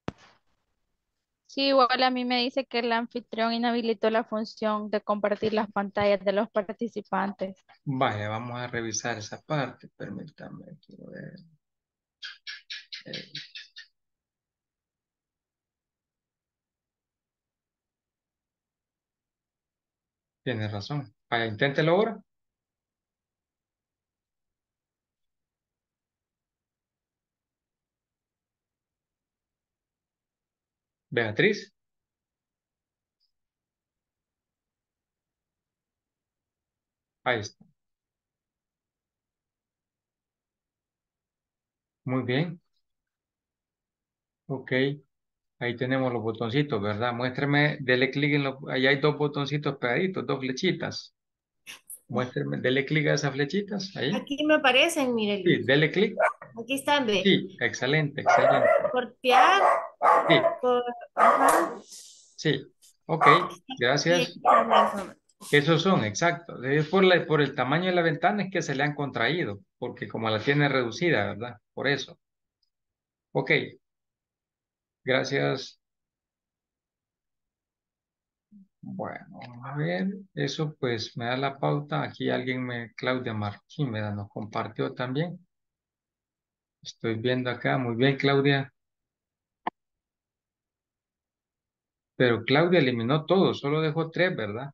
Sí, igual a mí me dice que el anfitrión inhabilitó la función de compartir las pantallas de los participantes. Vaya, vamos a revisar esa parte. Permítanme, quiero ver. Eh, Tiene razón. Vaya, inténtelo ahora. Beatriz, ahí está. Muy bien. Ok. Ahí tenemos los botoncitos, ¿verdad? Muéstrame, dele clic en los... Ahí hay dos botoncitos pegaditos, dos flechitas. Muéstrame, dele clic a esas flechitas. Ahí. Aquí me aparecen, Sí, Mireli. dele clic. Aquí están, ve. Sí, excelente, excelente. Copiar, Sí, ajá, sí. Ok, y aquí gracias. está la información. Esos son, exacto. Es por el tamaño de la ventana es que se le han contraído, porque como la tiene reducida, ¿verdad? Por eso. Ok, gracias. Bueno, vamos a ver. Eso pues me da la pauta. Aquí Claudia Martín, me da, nos compartió también. Estoy viendo acá. Muy bien, Claudia. Pero Claudia eliminó todo, solo dejó tres, ¿verdad?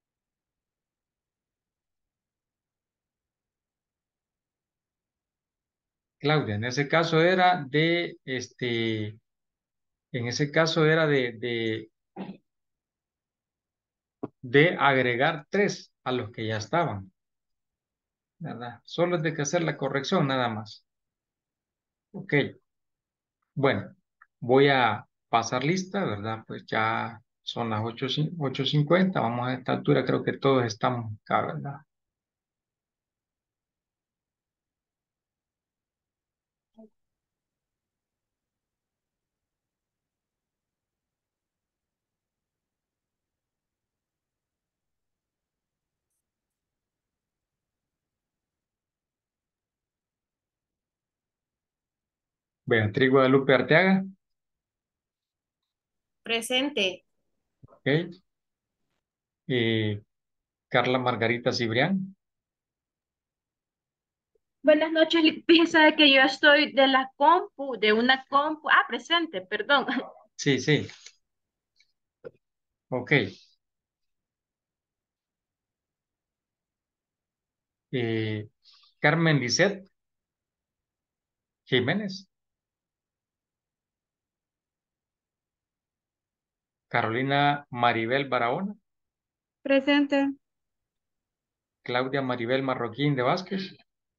Claudia, en ese caso era en ese caso era de agregar tres a los que ya estaban, ¿verdad? Solo es de que hacer la corrección, nada más. Ok, bueno, voy a pasar lista, ¿verdad? Pues ya son las 8:50, vamos a esta altura, creo que todos estamos acá, ¿verdad? Beatriz Guadalupe Arteaga, Presente. ok. Eh, Carla Margarita Cibrián, Buenas noches, fíjese de que yo estoy de la compu, de una compu, presente, perdón. sí, sí, ok. Eh, Carmen Lisset Jiménez, Carolina Maribel Barahona, Presente. Claudia Maribel Marroquín de Vázquez,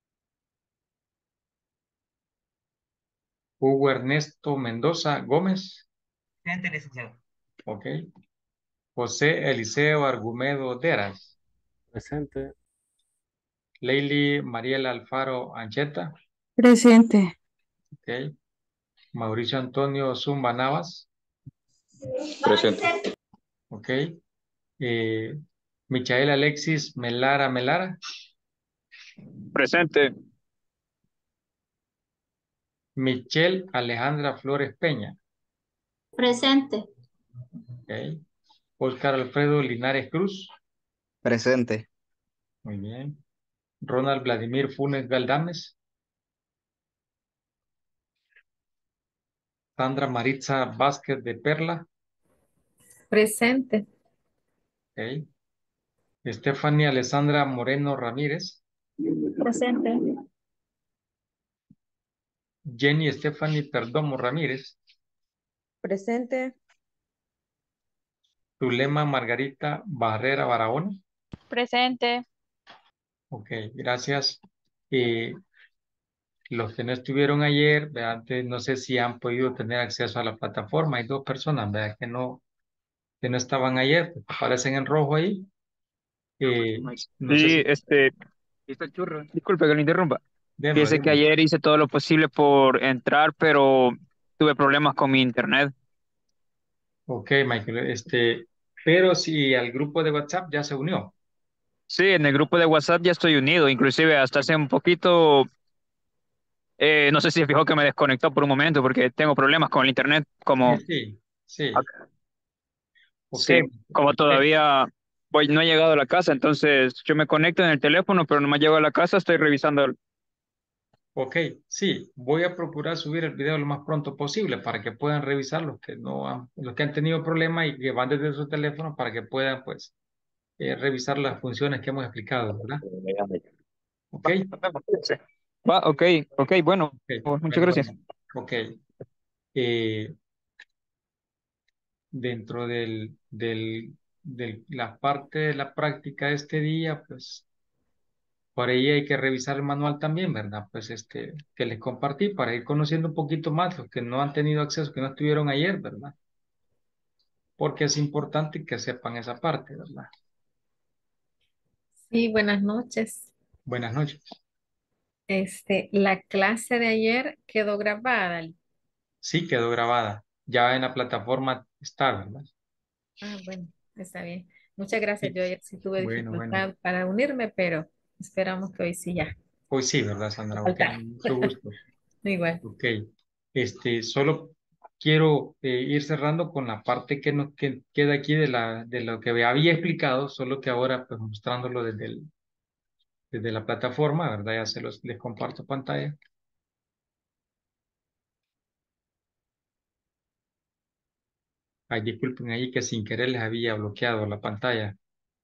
Hugo Ernesto Mendoza Gómez, Presente, licenciado. ok. José Eliseo Argumedo Deras, Presente. Leili Mariela Alfaro Ancheta, Presente. ok. Mauricio Antonio Zumba Navas, Presente. ok. Eh, Michael Alexis Melara, Presente. Michelle Alejandra Flores Peña, Presente. ok. Oscar Alfredo Linares Cruz, Presente. muy bien. Ronald Vladimir Funes Galdames. Sandra Maritza Vázquez de Perla. Presente. Ok. Stephanie Alessandra Moreno Ramírez. Presente. Jenny Stephanie Perdomo Ramírez. Presente. Zulema Margarita Barrera Barahona. Presente. Ok, gracias. Los que no estuvieron ayer, antes no sé si han podido tener acceso a la plataforma. Hay dos personas, ¿verdad? Que no estaban ayer, pues, aparecen en rojo ahí. No sé Sí, si... disculpe que lo interrumpa. Démosle, Fíjese que démosle. ayer hice todo lo posible por entrar, pero tuve problemas con mi internet. Ok, Michael, pero si al grupo de WhatsApp ya se unió. Sí, en el grupo de WhatsApp ya estoy unido, inclusive hasta hace un poquito, no sé si se fijó que me desconectó por un momento porque tengo problemas con el internet, como, Sí, sí. Ok, sí, como todavía no he llegado a la casa, entonces yo me conecto en el teléfono, pero no me llego a la casa, estoy revisando. ok, sí, voy a procurar subir el video lo más pronto posible para que puedan revisar los que han tenido problemas y que van desde su teléfono para que puedan, pues, revisar las funciones que hemos explicado, ¿verdad? Ok, Sí. Va, ok, ok, bueno, ok, muchas bueno, gracias. bueno, ok. Eh, Dentro de la parte de la práctica de este día, pues, por ahí hay que revisar el manual también, ¿verdad? Pues, que les compartí para ir conociendo un poquito más los que no han tenido acceso, que no estuvieron ayer, ¿verdad? Porque es importante que sepan esa parte, ¿verdad? Sí, buenas noches. Buenas noches. La clase de ayer quedó grabada. Sí, quedó grabada. Ya en la plataforma está, ¿verdad? Ah, bueno, está bien. Muchas gracias. Sí. Yo ayer sí tuve Bueno, bueno. dificultad para unirme, pero esperamos que hoy sí ya. Hoy sí, ¿verdad, No Sandra? Ok, faltar. mucho gusto. Igual. Ok. Solo quiero ir cerrando con la parte que queda aquí de lo que había explicado, solo que ahora, pues, mostrándolo desde la plataforma, ¿verdad? Ya les comparto pantalla. Ay, disculpen ahí que sin querer les había bloqueado la pantalla.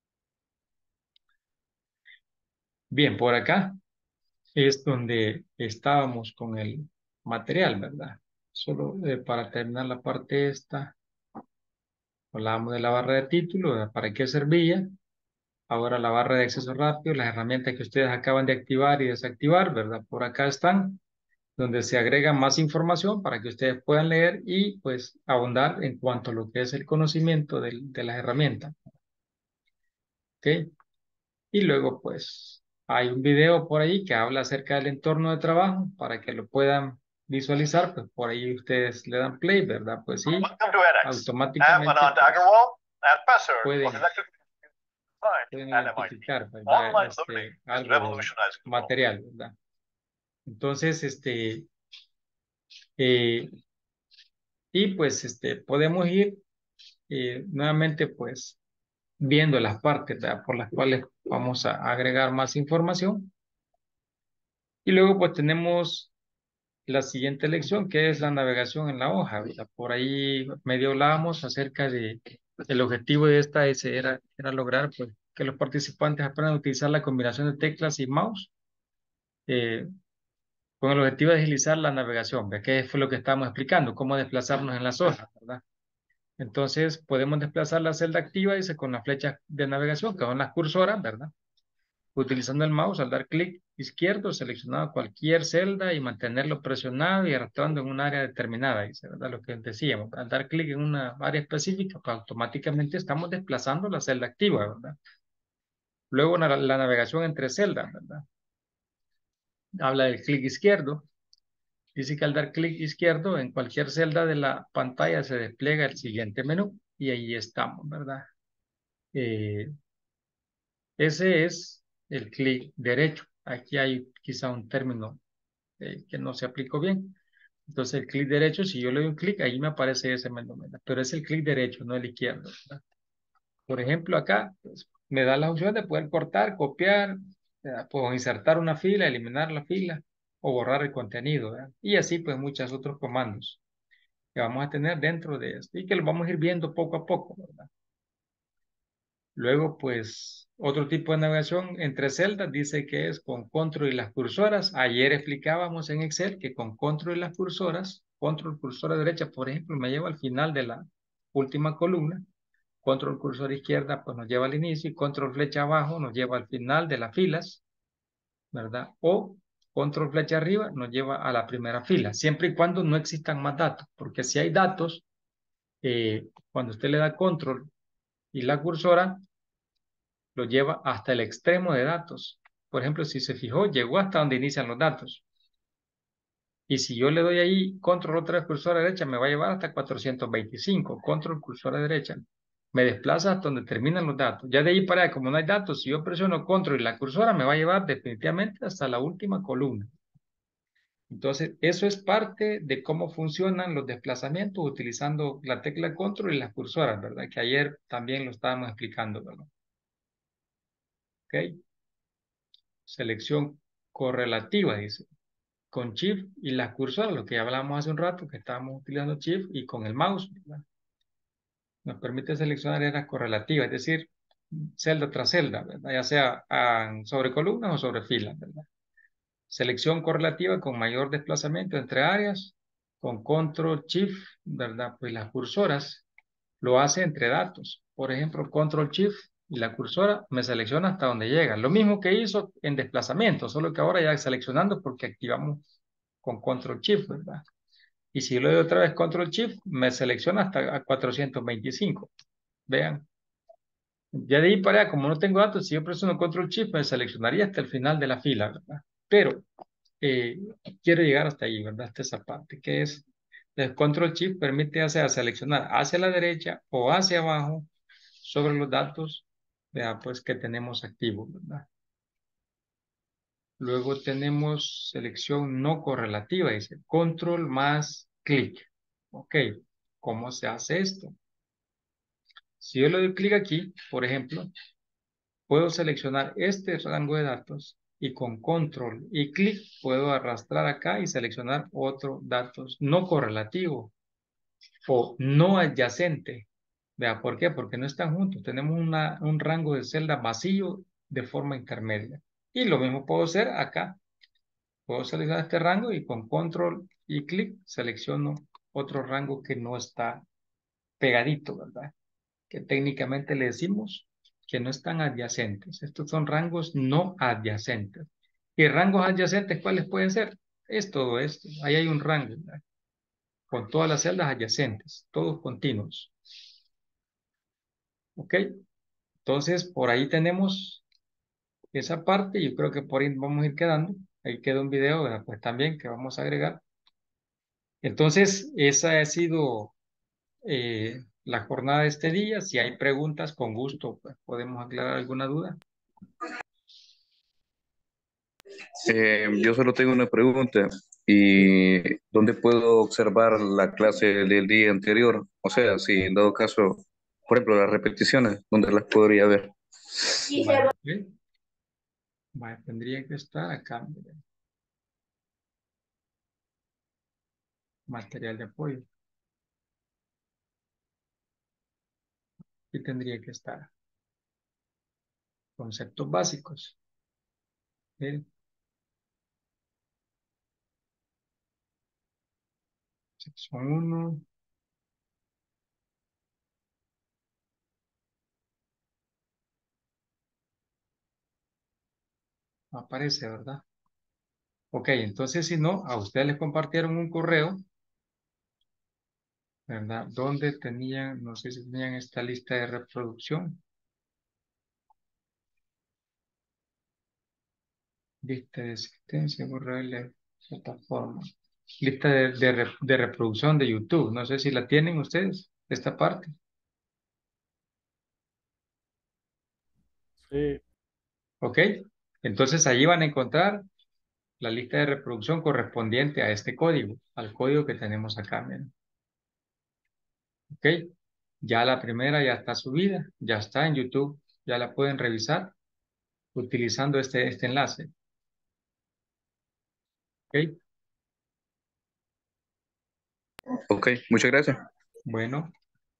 Bien, por acá es donde estábamos con el material, ¿verdad? Solo para terminar la parte esta, hablábamos de la barra de título, ¿verdad? ¿Para qué servía? Ahora la barra de acceso rápido, las herramientas que ustedes acaban de activar y desactivar, ¿verdad? Por acá están, donde se agrega más información para que ustedes puedan leer y pues ahondar en cuanto a lo que es el conocimiento de las herramientas, ¿ok? Y luego, pues, hay un video por ahí que habla acerca del entorno de trabajo para que lo puedan visualizar. Pues por ahí ustedes le dan play, ¿verdad? Pues sí, automáticamente pueden identificar, ¿verdad? Algo de material, ¿verdad? Entonces, eh, y pues, podemos ir nuevamente, pues, viendo las partes, ¿verdad? Por las cuales vamos a agregar más información. Y luego, pues, tenemos la siguiente lección, que es la navegación en la hoja, ¿verdad? Por ahí medio hablábamos acerca de el objetivo de esta era lograr, pues, que los participantes aprendan a utilizar la combinación de teclas y mouse eh, con el objetivo de agilizar la navegación, ¿verdad? Que fue lo que estábamos explicando, cómo desplazarnos en las hojas, ¿verdad? Entonces podemos desplazar la celda activa, dice, con las flechas de navegación, que son las cursoras, ¿verdad? Utilizando el mouse al dar clic izquierdo, seleccionado cualquier celda y mantenerlo presionado y arrastrando en un área determinada, dice, ¿verdad? Lo que decíamos, al dar clic en una área específica, pues automáticamente estamos desplazando la celda activa, ¿verdad? Luego la navegación entre celdas, ¿verdad? Habla del clic izquierdo. Dice que al dar clic izquierdo en cualquier celda de la pantalla se despliega el siguiente menú y ahí estamos, ¿verdad? Eh, Ese es el clic derecho. Aquí hay quizá un término que no se aplicó bien. Entonces el clic derecho, si yo le doy un clic, ahí me aparece ese menú, ¿verdad? Pero es el clic derecho, no el izquierdo, ¿verdad? Por ejemplo, acá pues, me da la opción de poder cortar, copiar, Puedo insertar una fila, eliminar la fila o borrar el contenido, ¿verdad? Y así pues muchos otros comandos que vamos a tener dentro de esto y que lo vamos a ir viendo poco a poco, ¿verdad? Luego, pues, otro tipo de navegación entre celdas dice que es con control y las cursoras. Ayer explicábamos en Excel que con control y las cursoras, control cursora derecha, por ejemplo, me lleva al final de la última columna. Control cursor izquierda, pues nos lleva al inicio y control flecha abajo nos lleva al final de las filas, ¿verdad? O control flecha arriba nos lleva a la primera fila, siempre y cuando no existan más datos, porque si hay datos, cuando usted le da control y la cursora, lo lleva hasta el extremo de datos. Por ejemplo, si se fijó, llegó hasta donde inician los datos. Y si yo le doy ahí control otra vez cursora derecha, me va a llevar hasta 425. Control cursora derecha. Me desplaza hasta donde terminan los datos. Ya de ahí para allá, como no hay datos, si yo presiono control y la cursora, me va a llevar definitivamente hasta la última columna. Entonces, eso es parte de cómo funcionan los desplazamientos utilizando la tecla control y las cursoras, ¿verdad? Que ayer también lo estábamos explicando, ¿verdad? ¿Ok? Selección correlativa, dice. Con Shift y la cursora, lo que ya hablamos hace un rato, que estábamos utilizando Shift y con el mouse, ¿verdad? Nos permite seleccionar eras correlativas, es decir, celda tras celda, ¿verdad? Ya sea sobre columnas o sobre filas, ¿verdad? Selección correlativa con mayor desplazamiento entre áreas, con Control Shift, ¿verdad? Pues las cursoras lo hace entre datos. Por ejemplo, Control Shift y la cursora me selecciona hasta donde llega. Lo mismo que hizo en desplazamiento, solo que ahora ya seleccionando porque activamos con Control Shift, ¿verdad? Y si le doy otra vez Control Shift, me selecciona hasta a 425. Vean. Ya de ahí para allá, como no tengo datos, si yo presiono Control Shift, me seleccionaría hasta el final de la fila, ¿verdad? Pero eh, quiero llegar hasta ahí, ¿verdad? Hasta esa parte, que es el Control Shift permite seleccionar hacia la derecha o hacia abajo sobre los datos, vea, pues que tenemos activos, ¿verdad? Luego tenemos selección no correlativa, dice control más clic. Ok, ¿cómo se hace esto? Si yo le doy clic aquí, por ejemplo, puedo seleccionar este rango de datos y con control y clic puedo arrastrar acá y seleccionar otro datos no correlativo o no adyacente. Vea, ¿por qué? Porque no están juntos. Tenemos un rango de celda vacío de forma intermedia. Y lo mismo puedo hacer acá. Puedo seleccionar este rango y con control y clic selecciono otro rango que no está pegadito, ¿verdad? Que técnicamente le decimos que no están adyacentes. Estos son rangos no adyacentes. ¿Y rangos adyacentes cuáles pueden ser? Es todo esto. Ahí hay un rango, ¿verdad? Con todas las celdas adyacentes, todos continuos. ¿Ok? Entonces, por ahí tenemos esa parte. Yo creo que por ahí vamos a ir quedando. Ahí queda un video, ¿verdad? Pues también que vamos a agregar. Entonces, esa ha sido la jornada de este día. Si hay preguntas, con gusto, pues, podemos aclarar alguna duda. Yo solo tengo una pregunta. ¿Y dónde puedo observar la clase del día anterior? O sea, si en dado caso, por ejemplo, las repeticiones, ¿dónde las podría ver? Vale, ¿ok? Vale, tendría que estar acá. Mire. Material de apoyo. Y tendría que estar. Conceptos básicos. Mire. Sección 1. No aparece, ¿verdad? Ok, entonces si no, a ustedes les compartieron un correo, ¿verdad? Donde tenían, no sé si tenían esta lista de reproducción. Lista de existencia, correo de plataforma. Lista de reproducción de YouTube. No sé si la tienen ustedes, esta parte. Sí, ¿Ok? Entonces allí van a encontrar la lista de reproducción correspondiente a este código, al código que tenemos acá. Miren. ¿Ok? Ya la primera ya está subida, ya está en YouTube, ya la pueden revisar. utilizando este enlace. ¿Ok? Ok, muchas gracias. Bueno,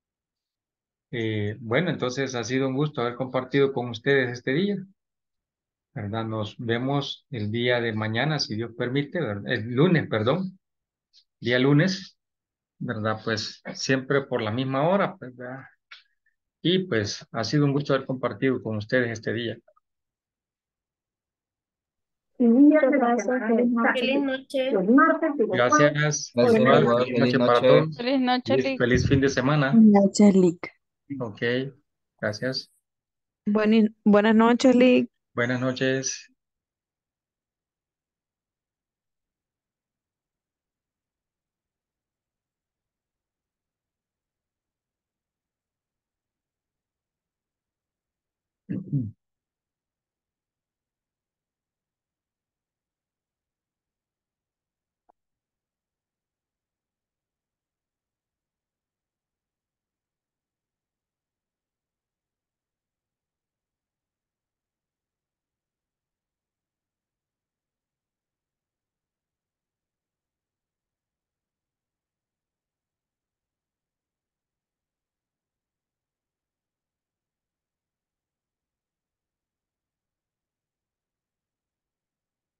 bueno, entonces ha sido un gusto haber compartido con ustedes este día, ¿verdad? Nos vemos el día de mañana, si Dios permite, ¿verdad? El lunes, perdón, día lunes, ¿verdad? Pues siempre por la misma hora, pues, ¿verdad? Y pues ha sido un gusto haber compartido con ustedes este día. Muchas gracias. Feliz noche. Feliz noche. Los martes y los jueves. Gracias, Gracias, igual, igual, feliz feliz noche para noche. todos. Feliz noche, Lick. Feliz fin de semana. Gracias, Lick. Ok, gracias. Buenas noches, Lick. Buenas noches.